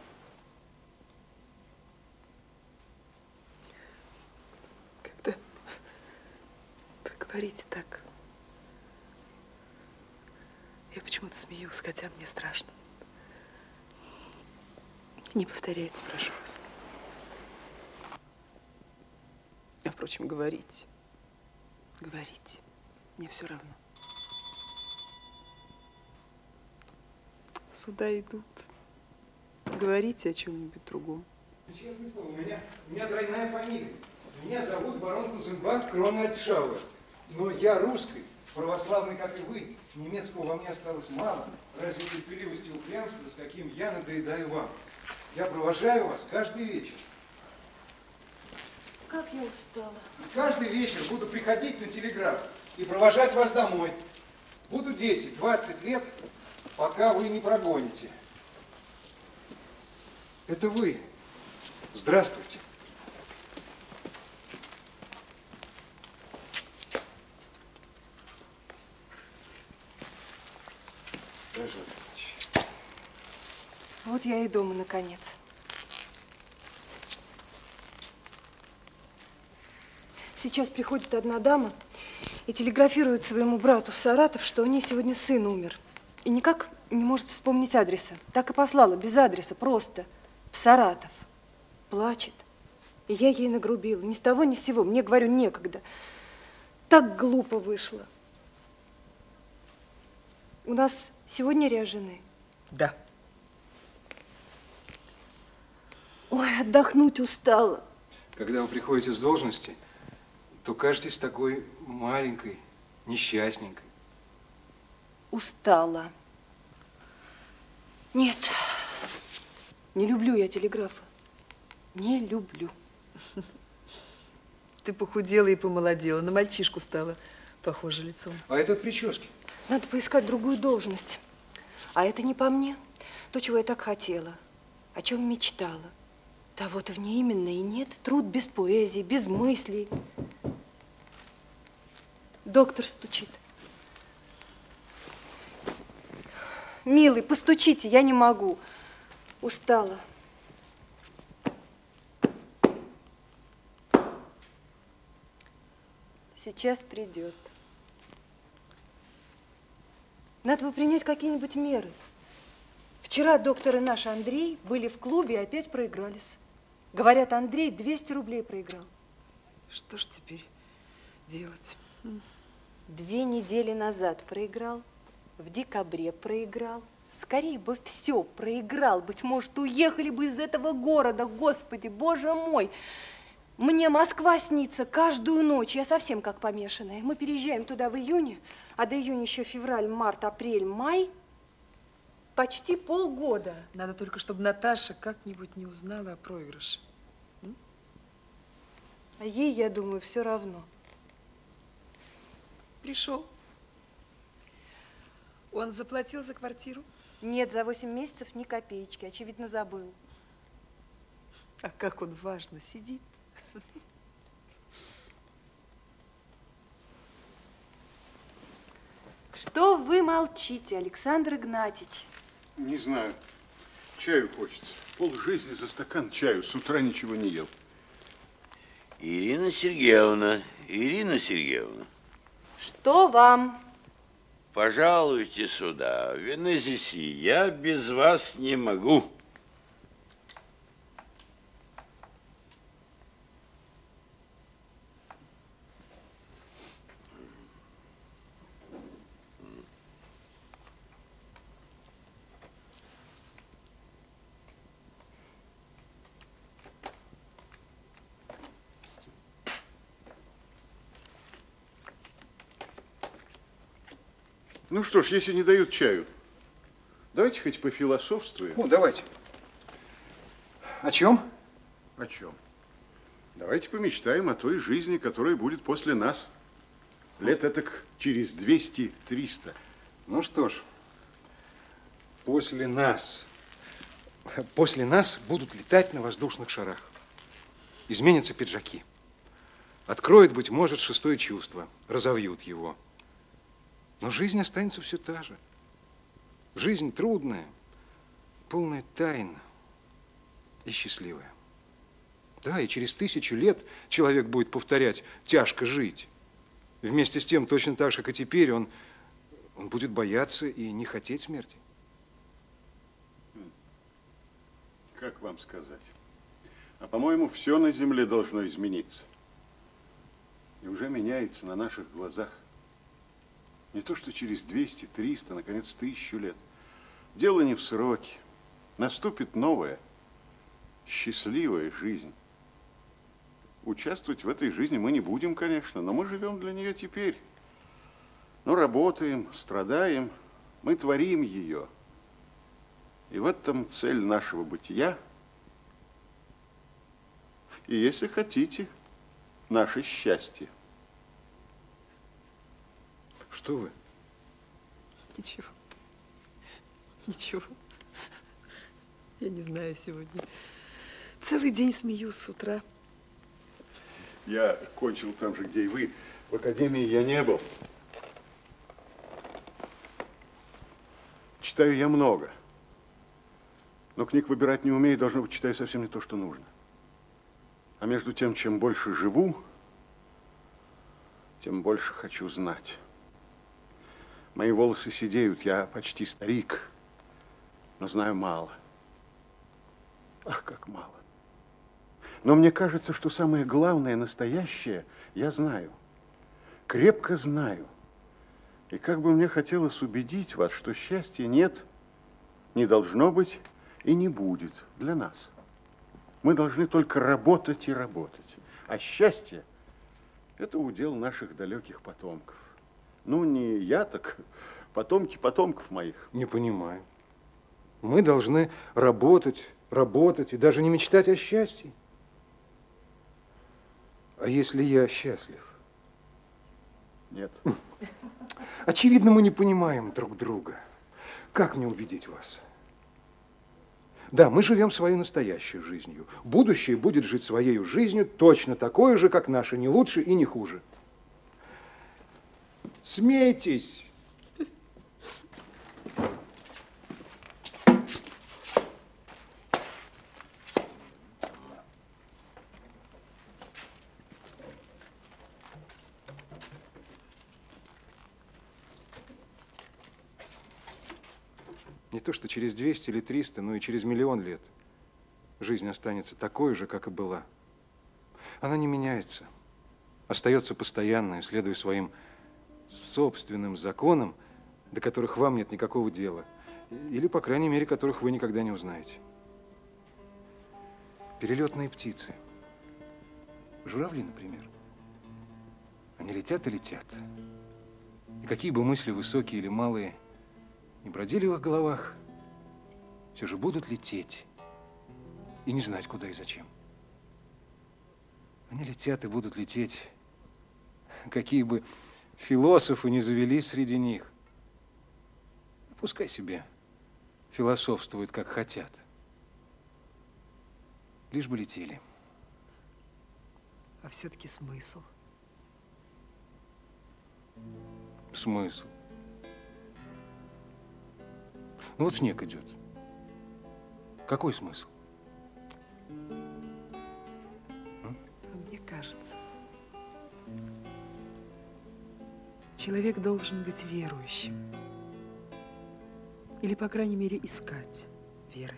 Когда вы говорите так, я почему-то смеюсь, хотя мне страшно. Не повторяйте, прошу вас. А, впрочем, говорите. Говорите. Мне все равно. Сюда идут. Говорите о чем-нибудь другом. Честное слово, у меня, у меня двойная фамилия. Меня зовут барон Тузенбах Крональдшауэр. Но я русский, православный, как и вы. Немецкого во мне осталось мало. Разве терпеливости и упрямства, с каким я надоедаю вам. Я провожаю вас каждый вечер. Как я устала. Каждый вечер буду приходить на телеграф и провожать вас домой. Буду десять-двадцать лет, пока вы не прогоните. Это вы. Здравствуйте. Вот я и дома, наконец. Сейчас приходит одна дама и телеграфирует своему брату в Саратов, что у нее сегодня сын умер. И никак не может вспомнить адреса. Так и послала, без адреса, просто в Саратов. Плачет. И я ей нагрубила. Ни с того, ни с сего. Мне, говорю, некогда. Так глупо вышло. У нас сегодня ряженые? Да. Ой, отдохнуть устала. Когда вы приходите с должности, то кажетесь такой маленькой, несчастненькой. Устала. Нет, не люблю я телеграфа. Не люблю. Ты похудела и помолодела, на мальчишку стала похоже лицом. А это от прически. Надо поискать другую должность. А это не по мне. То, чего я так хотела, о чем мечтала. Того-то в ней именно и нет. Труд без поэзии, без мыслей. Доктор стучит. Милый, постучите, я не могу. Устала. Сейчас придет. Надо бы принять какие-нибудь меры. Вчера доктор и наш Андрей были в клубе и опять проигрались. Говорят, Андрей двести рублей проиграл. Что ж теперь делать? Две недели назад проиграл, в декабре проиграл. Скорее бы все проиграл. Быть может, уехали бы из этого города. Господи, Боже мой! Мне Москва снится каждую ночь. Я совсем как помешанная. Мы переезжаем туда в июне, а до июня еще февраль, март, апрель, май. Почти полгода. Надо только, чтобы Наташа как-нибудь не узнала о проигрыше. М? А ей, я думаю, все равно. Пришел. Он заплатил за квартиру? Нет, за восемь месяцев ни копеечки. Очевидно, забыл. А как он важно сидит. Что вы молчите, Александр Игнатьевич? Не знаю. Чаю хочется. Полжизни за стакан чаю. С утра ничего не ел. Ирина Сергеевна, Ирина Сергеевна. Что вам? Пожалуйте сюда. Венезиси, я без вас не могу. Ну что ж, если не дают чаю, давайте хоть пофилософствуем. Ну, давайте. О чем? О чем? Давайте помечтаем о той жизни, которая будет после нас. Лет этак через двести-триста. Ну что ж, после нас, после нас будут летать на воздушных шарах. Изменятся пиджаки. Откроют, быть может, шестое чувство, разовьют его. Но жизнь останется все та же. Жизнь трудная, полная тайн и счастливая. Да, и через тысячу лет человек будет повторять «тяжко жить». Вместе с тем, точно так же, как и теперь, он, он будет бояться и не хотеть смерти. Как вам сказать? А по-моему, все на земле должно измениться. И уже меняется на наших глазах. Не то, что через двести, триста, наконец, тысячу лет. Дело не в сроке. Наступит новое, счастливая жизнь. Участвовать в этой жизни мы не будем, конечно, но мы живем для нее теперь. Но работаем, страдаем, мы творим ее. И в этом цель нашего бытия. И если хотите, наше счастье. Что вы? Ничего. Ничего. Я не знаю сегодня. Целый день смеюсь с утра. Я кончил там же, где и вы. В академии я не был. Читаю я много. Но книг выбирать не умею, должно быть, читаю совсем не то, что нужно. А между тем, чем больше живу, тем больше хочу знать. Мои волосы седеют, я почти старик, но знаю мало. Ах, как мало. Но мне кажется, что самое главное, настоящее, я знаю. Крепко знаю. И как бы мне хотелось убедить вас, что счастья нет, не должно быть и не будет для нас. Мы должны только работать и работать. А счастье – это удел наших далеких потомков. Ну, не я, так потомки потомков моих. Не понимаю. Мы должны работать, работать и даже не мечтать о счастье. А если я счастлив? Нет. Очевидно, мы не понимаем друг друга. Как мне убедить вас? Да, мы живем своей настоящей жизнью. Будущее будет жить своей жизнью точно такой же, как наша, не лучше и не хуже. Смейтесь! Не то, что через двести или триста, но и через миллион лет жизнь останется такой же, как и была. Она не меняется, остается постоянной, следуя своим собственным законам, до которых вам нет никакого дела, или, по крайней мере, которых вы никогда не узнаете. Перелетные птицы, журавли, например, они летят и летят. И какие бы мысли высокие или малые не бродили в их головах, все же будут лететь и не знать, куда и зачем. Они летят и будут лететь, какие бы философы не завелись среди них. Пускай себе философствуют, как хотят. Лишь бы летели. А все-таки смысл? Смысл? Ну вот снег идет. Какой смысл? А мне кажется, человек должен быть верующим. Или, по крайней мере, искать веры.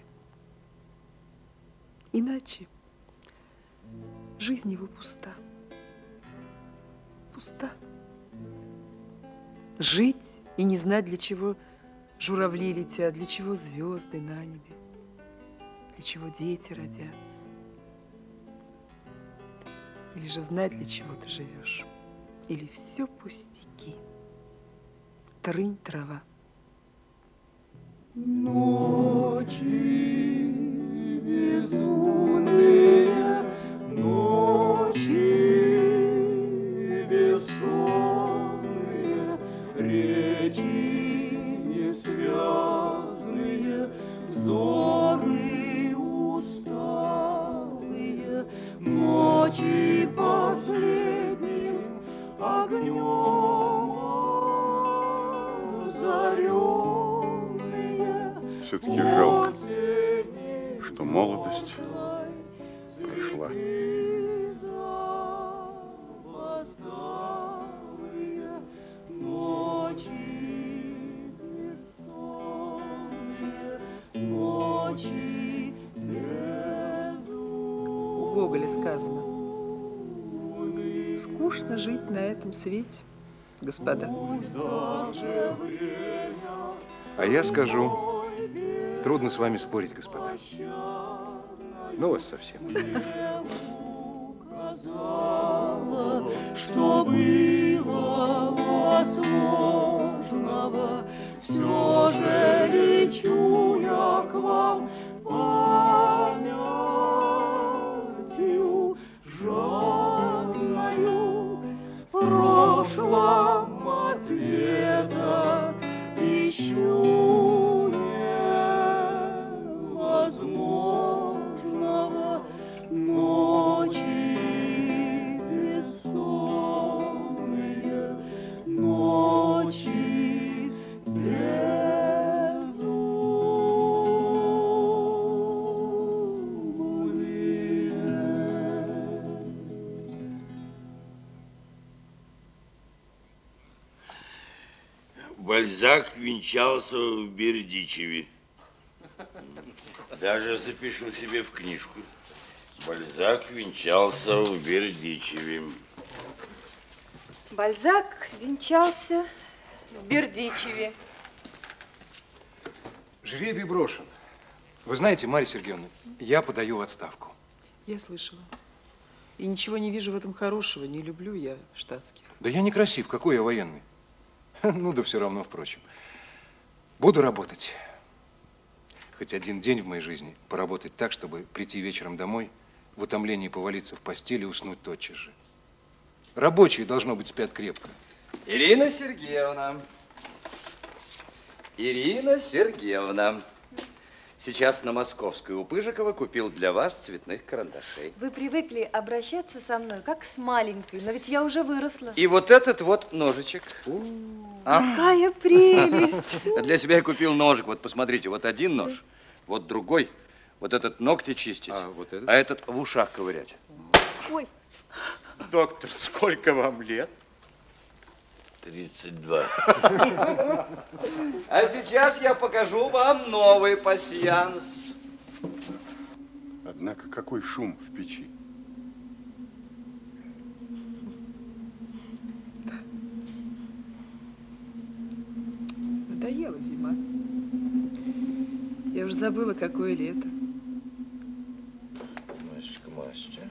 Иначе жизнь его пуста. Пуста. Жить и не знать, для чего журавли летят, для чего звезды на небе, для чего дети родятся. Или же знать, для чего ты живешь. Или все пустяки. Трынь трава. Ночи безлунные, ночи бессонные, реки несвязные, взоры усталые, ночи последним огнем озаренные. Все-таки жалко, что молодость прошла. У Гоголя сказано: скучно жить на этом свете, господа. А я скажу, трудно с вами спорить, господа. Ну вас совсем. Что было сложного, все же лечу я к вам памятью жадною. В прошлом ответа ищу невозможного, ночи бессонные, ночи безумные. Бальзак венчался в Бердичеве. Даже запишу себе в книжку. Бальзак венчался в Бердичеве. Бальзак венчался в Бердичеве. Жребий брошен. Вы знаете, Марья Сергеевна, я подаю в отставку. Я слышала. И ничего не вижу в этом хорошего. Не люблю я штатских. Да я не красив, какой я военный. Ну да все равно, впрочем. Буду работать. Хоть один день в моей жизни поработать так, чтобы прийти вечером домой, в утомлении повалиться в постель и уснуть тотчас же. Рабочие, должно быть, спят крепко. Ирина Сергеевна. Ирина Сергеевна. Сейчас на Московской у Пыжикова купил для вас цветных карандашей. Вы привыкли обращаться со мной как с маленькой, но ведь я уже выросла. И вот этот вот ножичек. А? Какая прелесть! Для себя я купил ножик. Вот посмотрите, вот один нож, вот другой. Вот этот ногти чистить, а, вот этот? а этот в ушах ковырять. Ой. Доктор, сколько вам лет? тридцать два. А сейчас я покажу вам новый пасьянс. Однако какой шум в печи. Надоела зима. Я уже забыла, какое лето. Масечка, Масечка.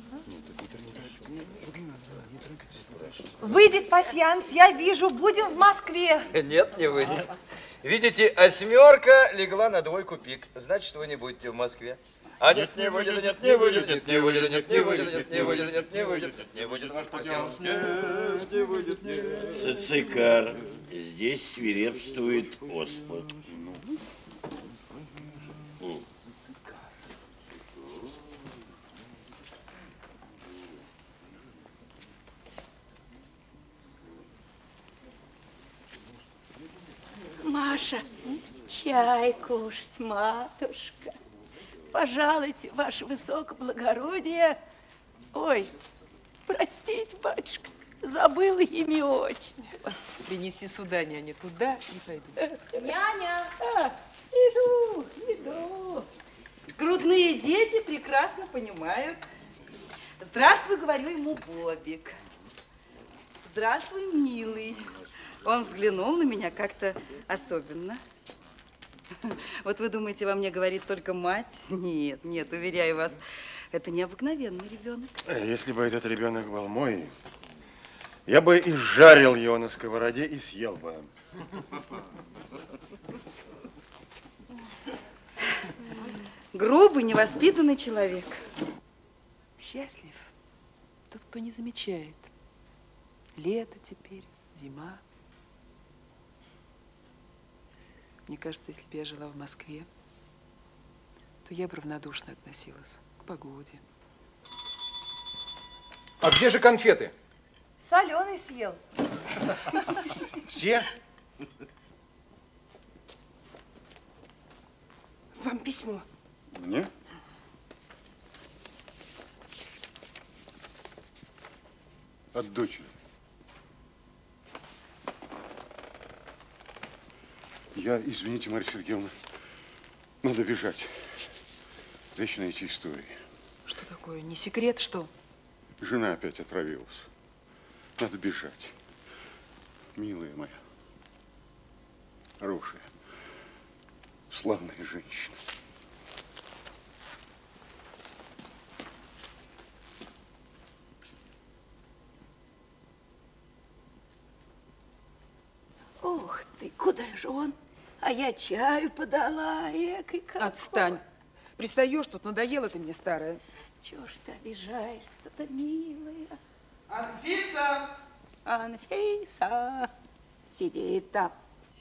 Выйдет пасьянс, я вижу, будем в Москве. Нет, не выйдет. Видите, осьмерка легла на двойку пик. Значит, вы не будете в Москве. А нет, не выйдет, нет, не выйдет, нет, не выйдет, нет, не выйдет, нет, не выйдет, нет, не выйдет, нет, не выйдет ваш пасьянс, нет, не выйдет, нет. Сацикар. Здесь свирепствует оспа. Маша, чай кушать, матушка. Пожалуйте, ваше высокоблагородие. Ой, простите, батюшка, забыла имя отчество. Принеси сюда, няня, туда не пойду. Няня! А, иду, иду. Грудные дети прекрасно понимают. Здравствуй, говорю ему, Бобик. Здравствуй, милый. Он взглянул на меня как-то особенно. Вот вы думаете, во мне говорит только мать? Нет, нет, уверяю вас, это необыкновенный ребенок. Если бы этот ребенок был мой, я бы и жарил его на сковороде и съел бы. Грубый, невоспитанный человек. Счастлив тот, кто не замечает. Лето теперь, зима. Мне кажется, если бы я жила в Москве, то я бы равнодушно относилась к погоде. А где же конфеты? Соленый съел. Все? Вам письмо. Мне? От дочери. Я, извините, Марья Сергеевна, надо бежать. Вечно эти истории. Что такое? Не секрет, что? Жена опять отравилась. Надо бежать. Милая моя, хорошая, славная женщина. молодая жен, а я чаю подала, эк, и как. Отстань. Пристаешь тут, надоела ты мне, старая. Чего ж ты обижаешься-то, милая? Анфиса! Анфиса сидит там.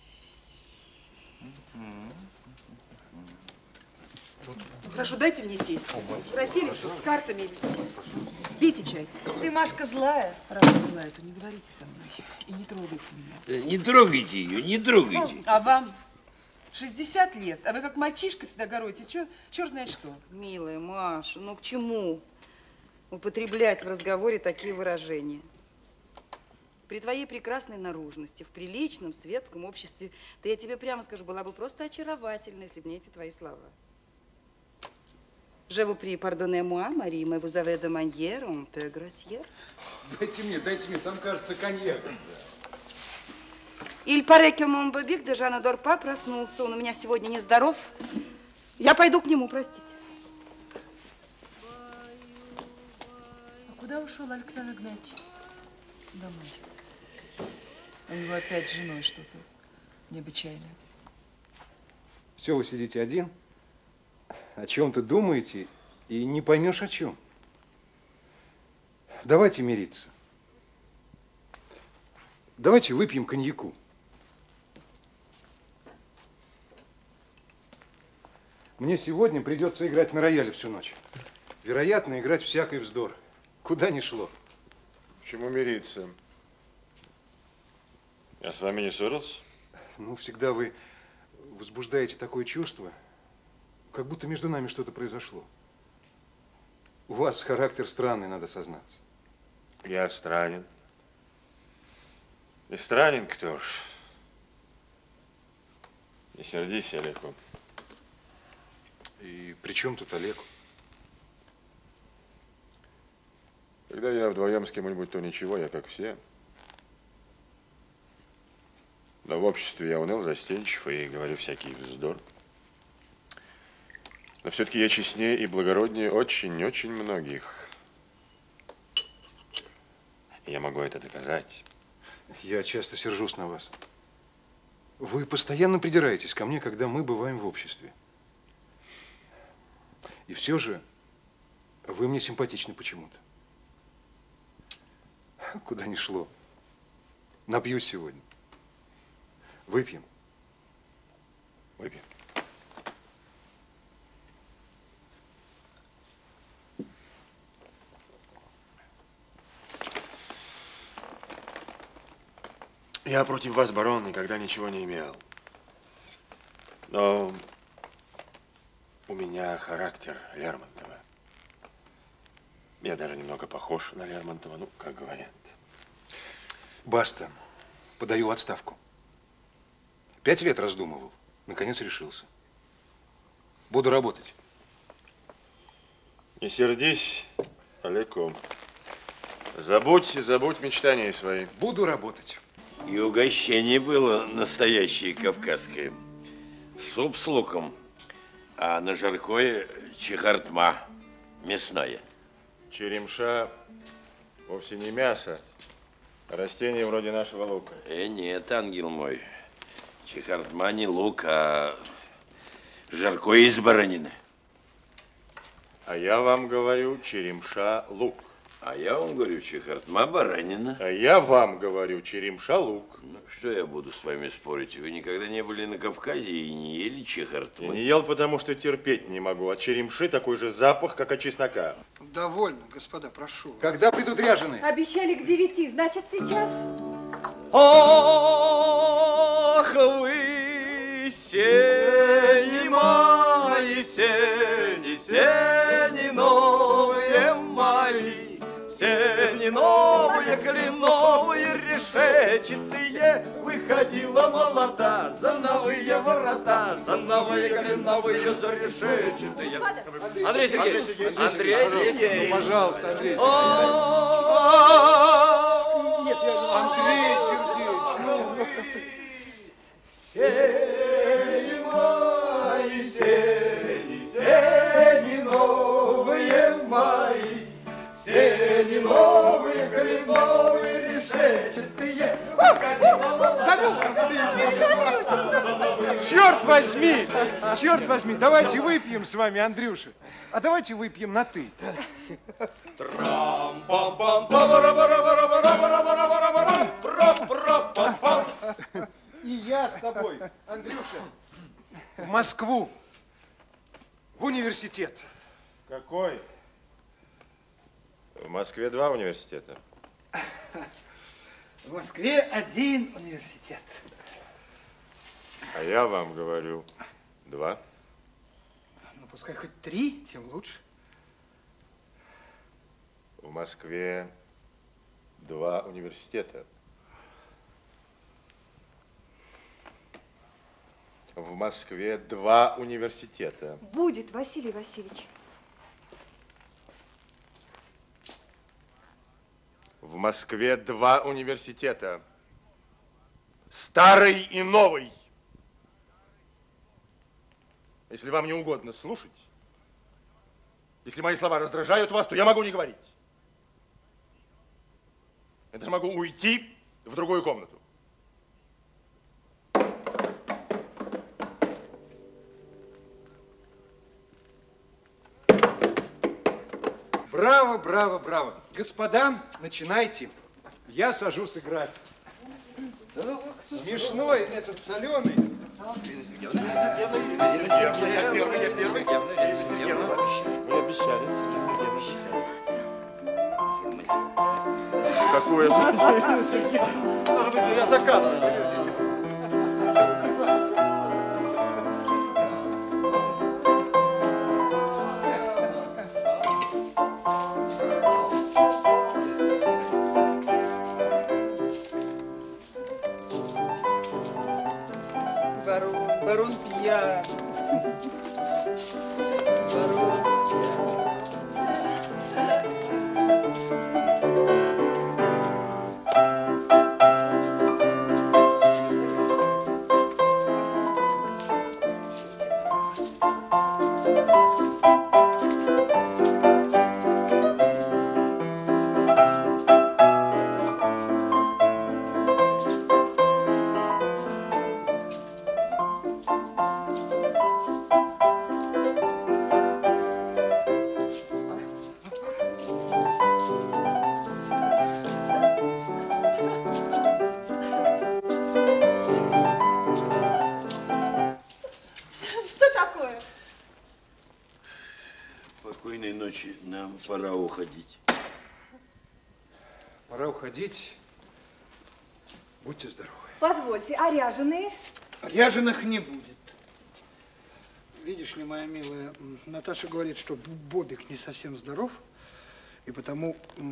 Ну, хорошо, дайте мне сесть. Расселись тут с картами. Пейте чай. Ты, Машка, злая. Раз я злая, то не говорите со мной. И не трогайте меня. Да не трогайте ее, не трогайте. А вам шестьдесят лет, а вы как мальчишка всегда городите. Чё, черт знает что. Милая Маша, ну к чему употреблять в разговоре такие выражения? При твоей прекрасной наружности, в приличном светском обществе, да я тебе прямо скажу, была бы просто очаровательна, если бы не эти твои слова. Je vous prie, pardonnez-moi, Marie, mais vous avez de manière un peu grossière. Дайте мне, дайте мне, там, кажется, коньяк. Il paraît que mon bébé déjà ne dort pas, проснулся. Он у меня сегодня нездоров. Я пойду к нему, простите. А куда ушел Александр Игнатьевич? Домой. У него опять с женой что-то необычайное. Все, вы сидите один, о чем-то думаете и не поймешь о чем. Давайте мириться. Давайте выпьем коньяку. Мне сегодня придется играть на рояле всю ночь. Вероятно, играть всякий вздор. Куда ни шло. К чему мириться? Я с вами не ссорился? Ну, всегда вы возбуждаете такое чувство, как будто между нами что-то произошло. У вас характер странный, надо сознаться. Я странен. И странен кто ж? Не сердись, Олегу. И при чем тут Олег? Когда я вдвоем с кем-нибудь, то ничего, я как все. Но в обществе я уныл, застенчив и говорю всякий вздор. Но все-таки я честнее и благороднее очень-очень многих. Я могу это доказать. Я часто сержусь на вас. Вы постоянно придираетесь ко мне, когда мы бываем в обществе. И все же вы мне симпатичны почему-то. Куда ни шло. Напьюсь сегодня. Выпьем. Выпьем. Я против вас, барон, никогда ничего не имел. Но у меня характер Лермонтова. Я даже немного похож на Лермонтова, ну, как говорят. Баста. Подаю в отставку. Пять лет раздумывал. Наконец решился. Буду работать. Не сердись, Олегу. Забудь, забудь мечтания свои. Буду работать. И угощение было настоящее кавказское. Суп с луком, а на жаркое чехартма мясное. Черемша вовсе не мясо, а растение вроде нашего лука. Э, нет, ангел мой. Чехартма не лук, а жаркое из баранины. А я вам говорю, черемша лук. А я вам говорю, чехартма баранина. А я вам говорю, черемша лук. Ну, что я буду с вами спорить? Вы никогда не были на Кавказе и не ели чехартмы? Я не ел, потому что терпеть не могу. От черемши такой же запах, как от чеснока. Довольно, господа, прошу. Когда придут ряженые? Обещали к девяти, значит, сейчас. Ах, вы, сени мои, сени, сени новые мои, сени новые, кленовые, решетчатые, выходила молода за новые ворота, за новые кленовые, за решетчатые. Андрей Сергеевич, Андрей Сергеевич. Пожалуйста, Андрей Сергеевич. Нет, Андрей Сергеевич, мои сени, сени новые мои, сени новые, кленовые, решетчатые, выходила молода. черт возьми, черт возьми, давайте выпьем с вами, Андрюша. А давайте выпьем на ты. И я с тобой, Андрюша, в Москву, в университет. Какой? В Москве два университета. В Москве один университет. А я вам говорю, два. Ну, пускай хоть три, тем лучше. В Москве два университета. В Москве два университета. Будет, Василий Васильевич. В Москве два университета. Старый и новый. Если вам не угодно слушать, если мои слова раздражают вас, то я могу не говорить. Я даже могу уйти в другую комнату. Браво, браво, браво. Господа, начинайте. Я сажусь играть. Смешной этот соленый. Я первый, я первый. Вы обещали. Какое? Я закатываю, Сергей Сергеевич. Барон, барон пьян. Барон Спокойной ночи, нам пора уходить. Пора уходить. Будьте здоровы. Позвольте, а ряженые? Ряженых не будет. Видишь ли, моя милая, Наташа говорит, что Бобик не совсем здоров, и потому,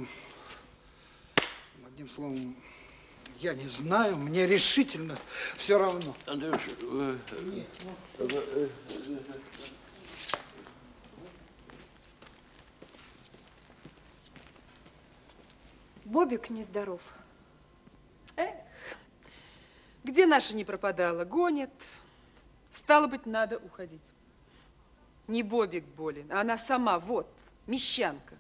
одним словом, я не знаю, мне решительно все равно. Андрюша, вы... Бобик нездоров. Эх, где наша не пропадала, гонит. Стало быть, надо уходить. Не Бобик болен, а она сама, вот, мещанка.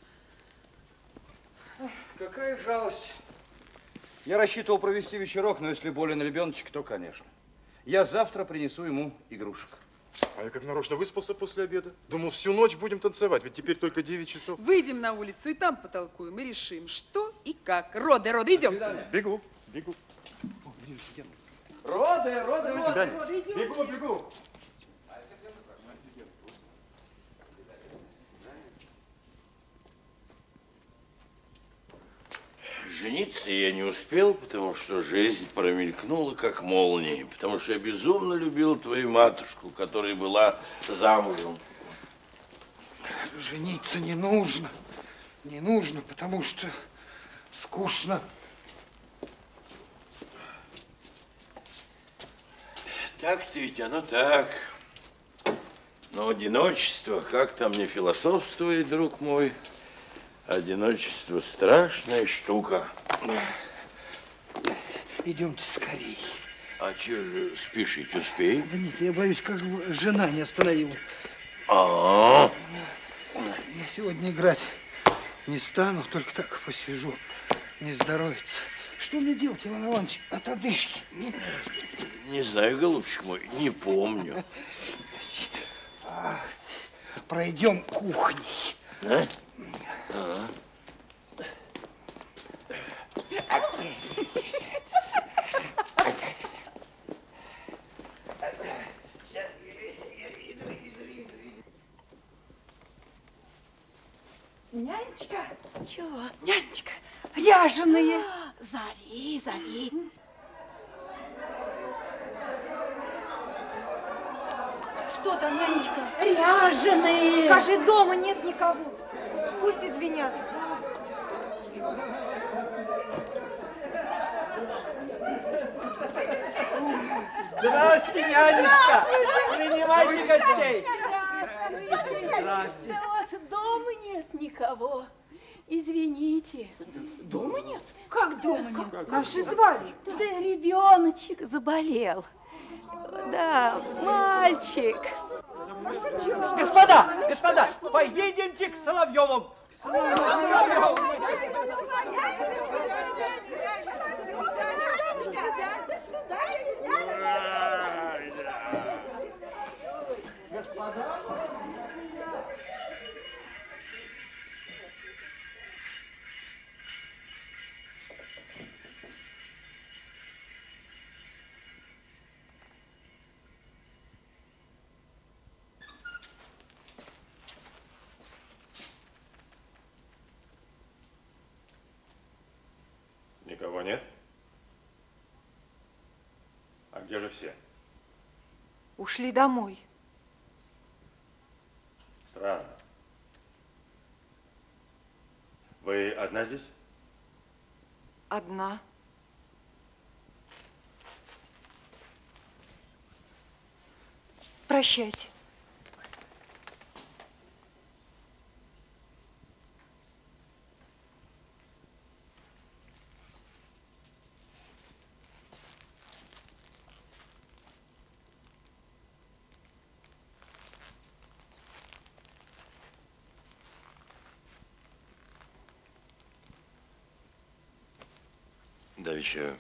Какая жалость. Я рассчитывал провести вечерок, но если болен ребеночек, то, конечно. Я завтра принесу ему игрушек. А я как нарочно выспался после обеда. Думал, всю ночь будем танцевать, ведь теперь только девять часов. Выйдем на улицу и там потолкуем, и решим, что и как. Роды, роды, идем. Бегу, бегу. Роды, роды, До свидания. роды, идем. Бегу, бегу. Жениться я не успел, потому что жизнь промелькнула, как молния. Потому что я безумно любил твою матушку, которая была замужем. Жениться не нужно. Не нужно, потому что скучно. Так-то ведь оно так. Но одиночество, как там не философствует, друг мой, одиночество страшная штука. Идемте скорей. А что же, спешить успеем? Да нет, я боюсь, как бы жена не остановила. А, -а, а Я сегодня играть не стану, только так посижу. Не здоровится. Что мне делать, Иван Иванович, от одышки? Не знаю, голубчик мой, не помню. Пройдем кухней. А? А. Нянечка. Чего? Нянечка, ряженые. Зови, зови. Что там, нянечка? Ряженые. Скажи, дома нет никого. Пусть извинят. Здрасте, нянечка! Принимайте гостей! Да вот дома нет никого. Извините. Дома нет? Как дома нет? Как, как же звали? Да ребеночек заболел. Да, мальчик. Господа, господа, поедемте к Соловьевым. До свидания. Никого нет? А где же все? Ушли домой. Странно. Вы одна здесь? Одна. Прощайте. Давеча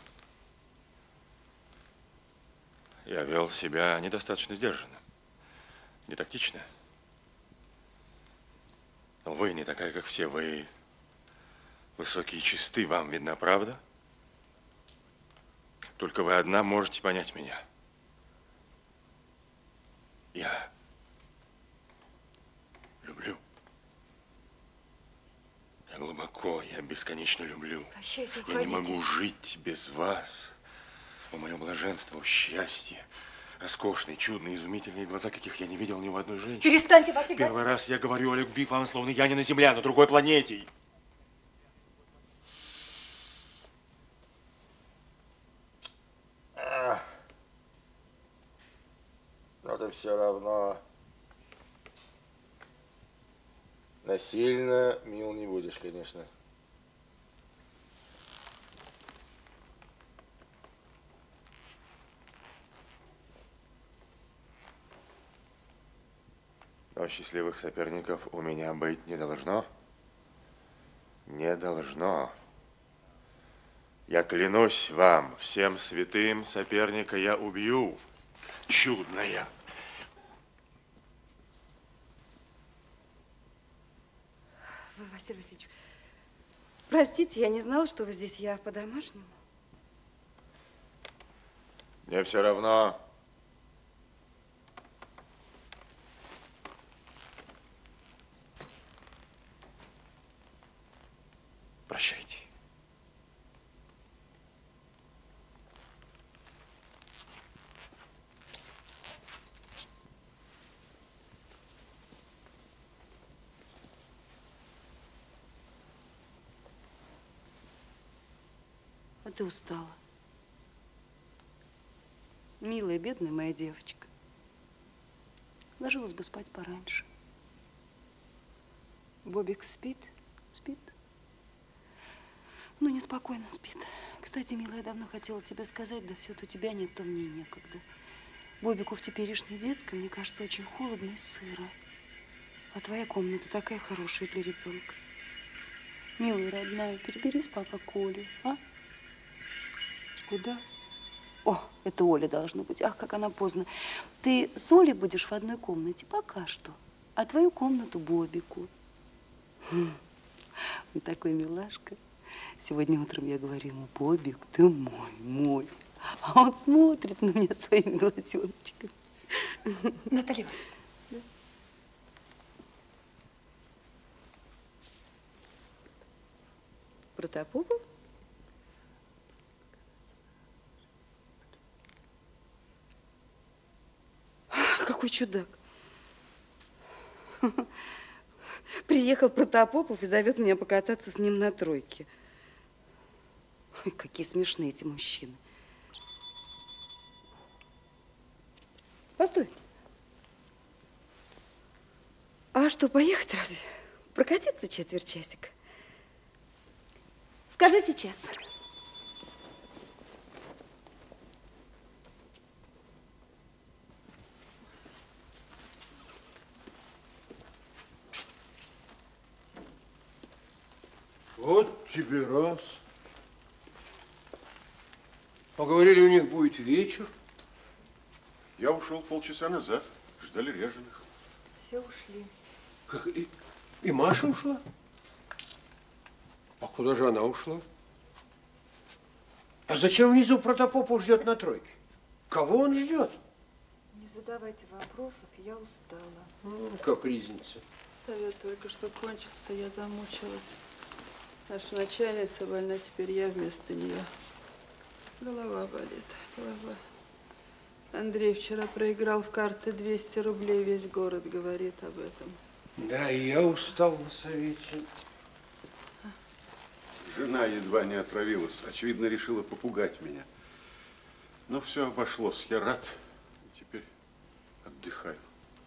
я вел себя недостаточно сдержанно, не тактично. Но вы не такая, как все. Вы высокие и чисты, вам видна правда. Только вы одна можете понять меня. Я люблю. Я глубоко, я бесконечно люблю. Прощайте, я не уходите. могу жить без вас. О, мое блаженство, о, счастье. Роскошные, чудные, изумительные глаза, каких я не видел ни у одной женщины. Перестаньте, Василий Первый раз я говорю о любви вам, словно я не на Земле, а на другой планете. Но ты все равно насильно мил не будешь, конечно. Но счастливых соперников у меня быть не должно. Не должно. Я клянусь вам, всем святым, соперника я убью. Чудная. Вы, Василий Васильевич, простите, я не знала, что вы здесь, я по-домашнему. Мне все равно. Прощайте. А ты устала. Милая, бедная моя девочка. Ложилась бы спать пораньше. Бобик спит? Спит? Ну, неспокойно спит. Кстати, милая, я давно хотела тебе сказать, да все-то у тебя нет, то мне некогда. Бобику в теперешней детской, мне кажется, очень холодно и сыро. А твоя комната такая хорошая для ребенка. Милая, родная, перебери с папой Колю, а? Куда? О, это Оля должна быть. Ах, как она поздно. Ты с Олей будешь в одной комнате пока что, а твою комнату Бобику. Хм, он такой милашка. Сегодня утром я говорю ему: Бобик, ты мой, мой. А он смотрит на меня своими глазеночками. Наталья, да. Протопопов? Какой чудак. Приехал Протопопов и зовет меня покататься с ним на тройке. Ой, какие смешные эти мужчины. Постой. А что, поехать разве? Прокатиться четверть часика? Скажи сейчас. Вот тебе раз. А говорили, у них будет вечер. Я ушел полчаса назад. Ждали ряженых. Все ушли. Как, и, и Маша ушла? А куда же она ушла? А зачем внизу Протопопов ждет на тройке? Кого он ждет? Не задавайте вопросов, я устала. Ну, капризница. Совет только что кончился, я замучилась. Наша начальница больна, теперь я вместо нее. Голова болит, голова. Андрей вчера проиграл в карты двести рублей, весь город говорит об этом. Да, и я устал на совете. Жена едва не отравилась. Очевидно, решила попугать меня. Но все обошлось. Я рад. И теперь отдыхаю.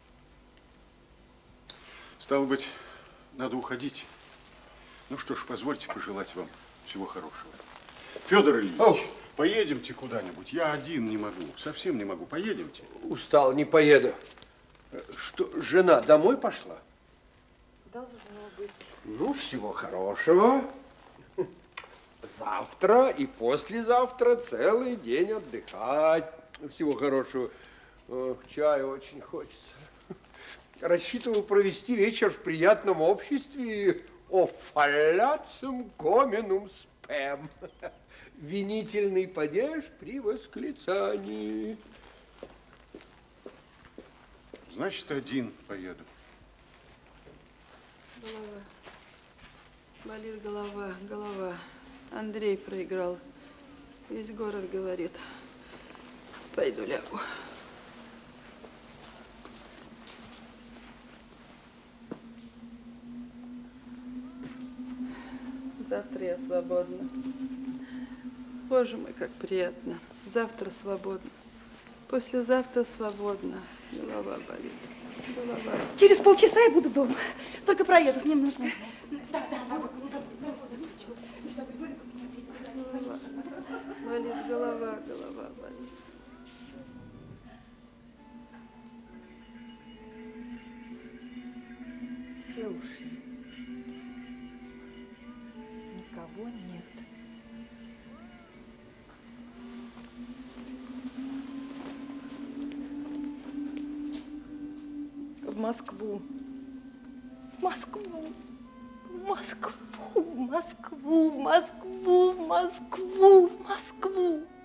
Стало быть, надо уходить. Ну что ж, позвольте пожелать вам всего хорошего. Федор Ильич, Оу. Поедемте куда-нибудь. Я один не могу, совсем не могу. Поедемте. Устал, не поеду. Что, жена домой пошла? Должно быть. Ну, всего хорошего. Завтра и послезавтра целый день отдыхать. Всего хорошего. Чаю очень хочется. Рассчитывал провести вечер в приятном обществе. О фалляцем коминум спэм. Винительный падеж при восклицании. Значит, один поеду. Голова. Болит голова, голова. Андрей проиграл. Весь город говорит. Пойду лягу. Завтра я свободна. Боже мой, как приятно. Завтра свободна. Послезавтра свободна. Голова болит. Голова. Через полчаса я буду дома. Только проеду, с ним нужно. Да, да, Бобик, не забудь. Не забудь, Бобик, посмотри, голова. Болит голова, голова болит. Все ушли. Никого нет. В Москву. В Москву. В Москву, в Москву, в Москву, в Москву, в Москву.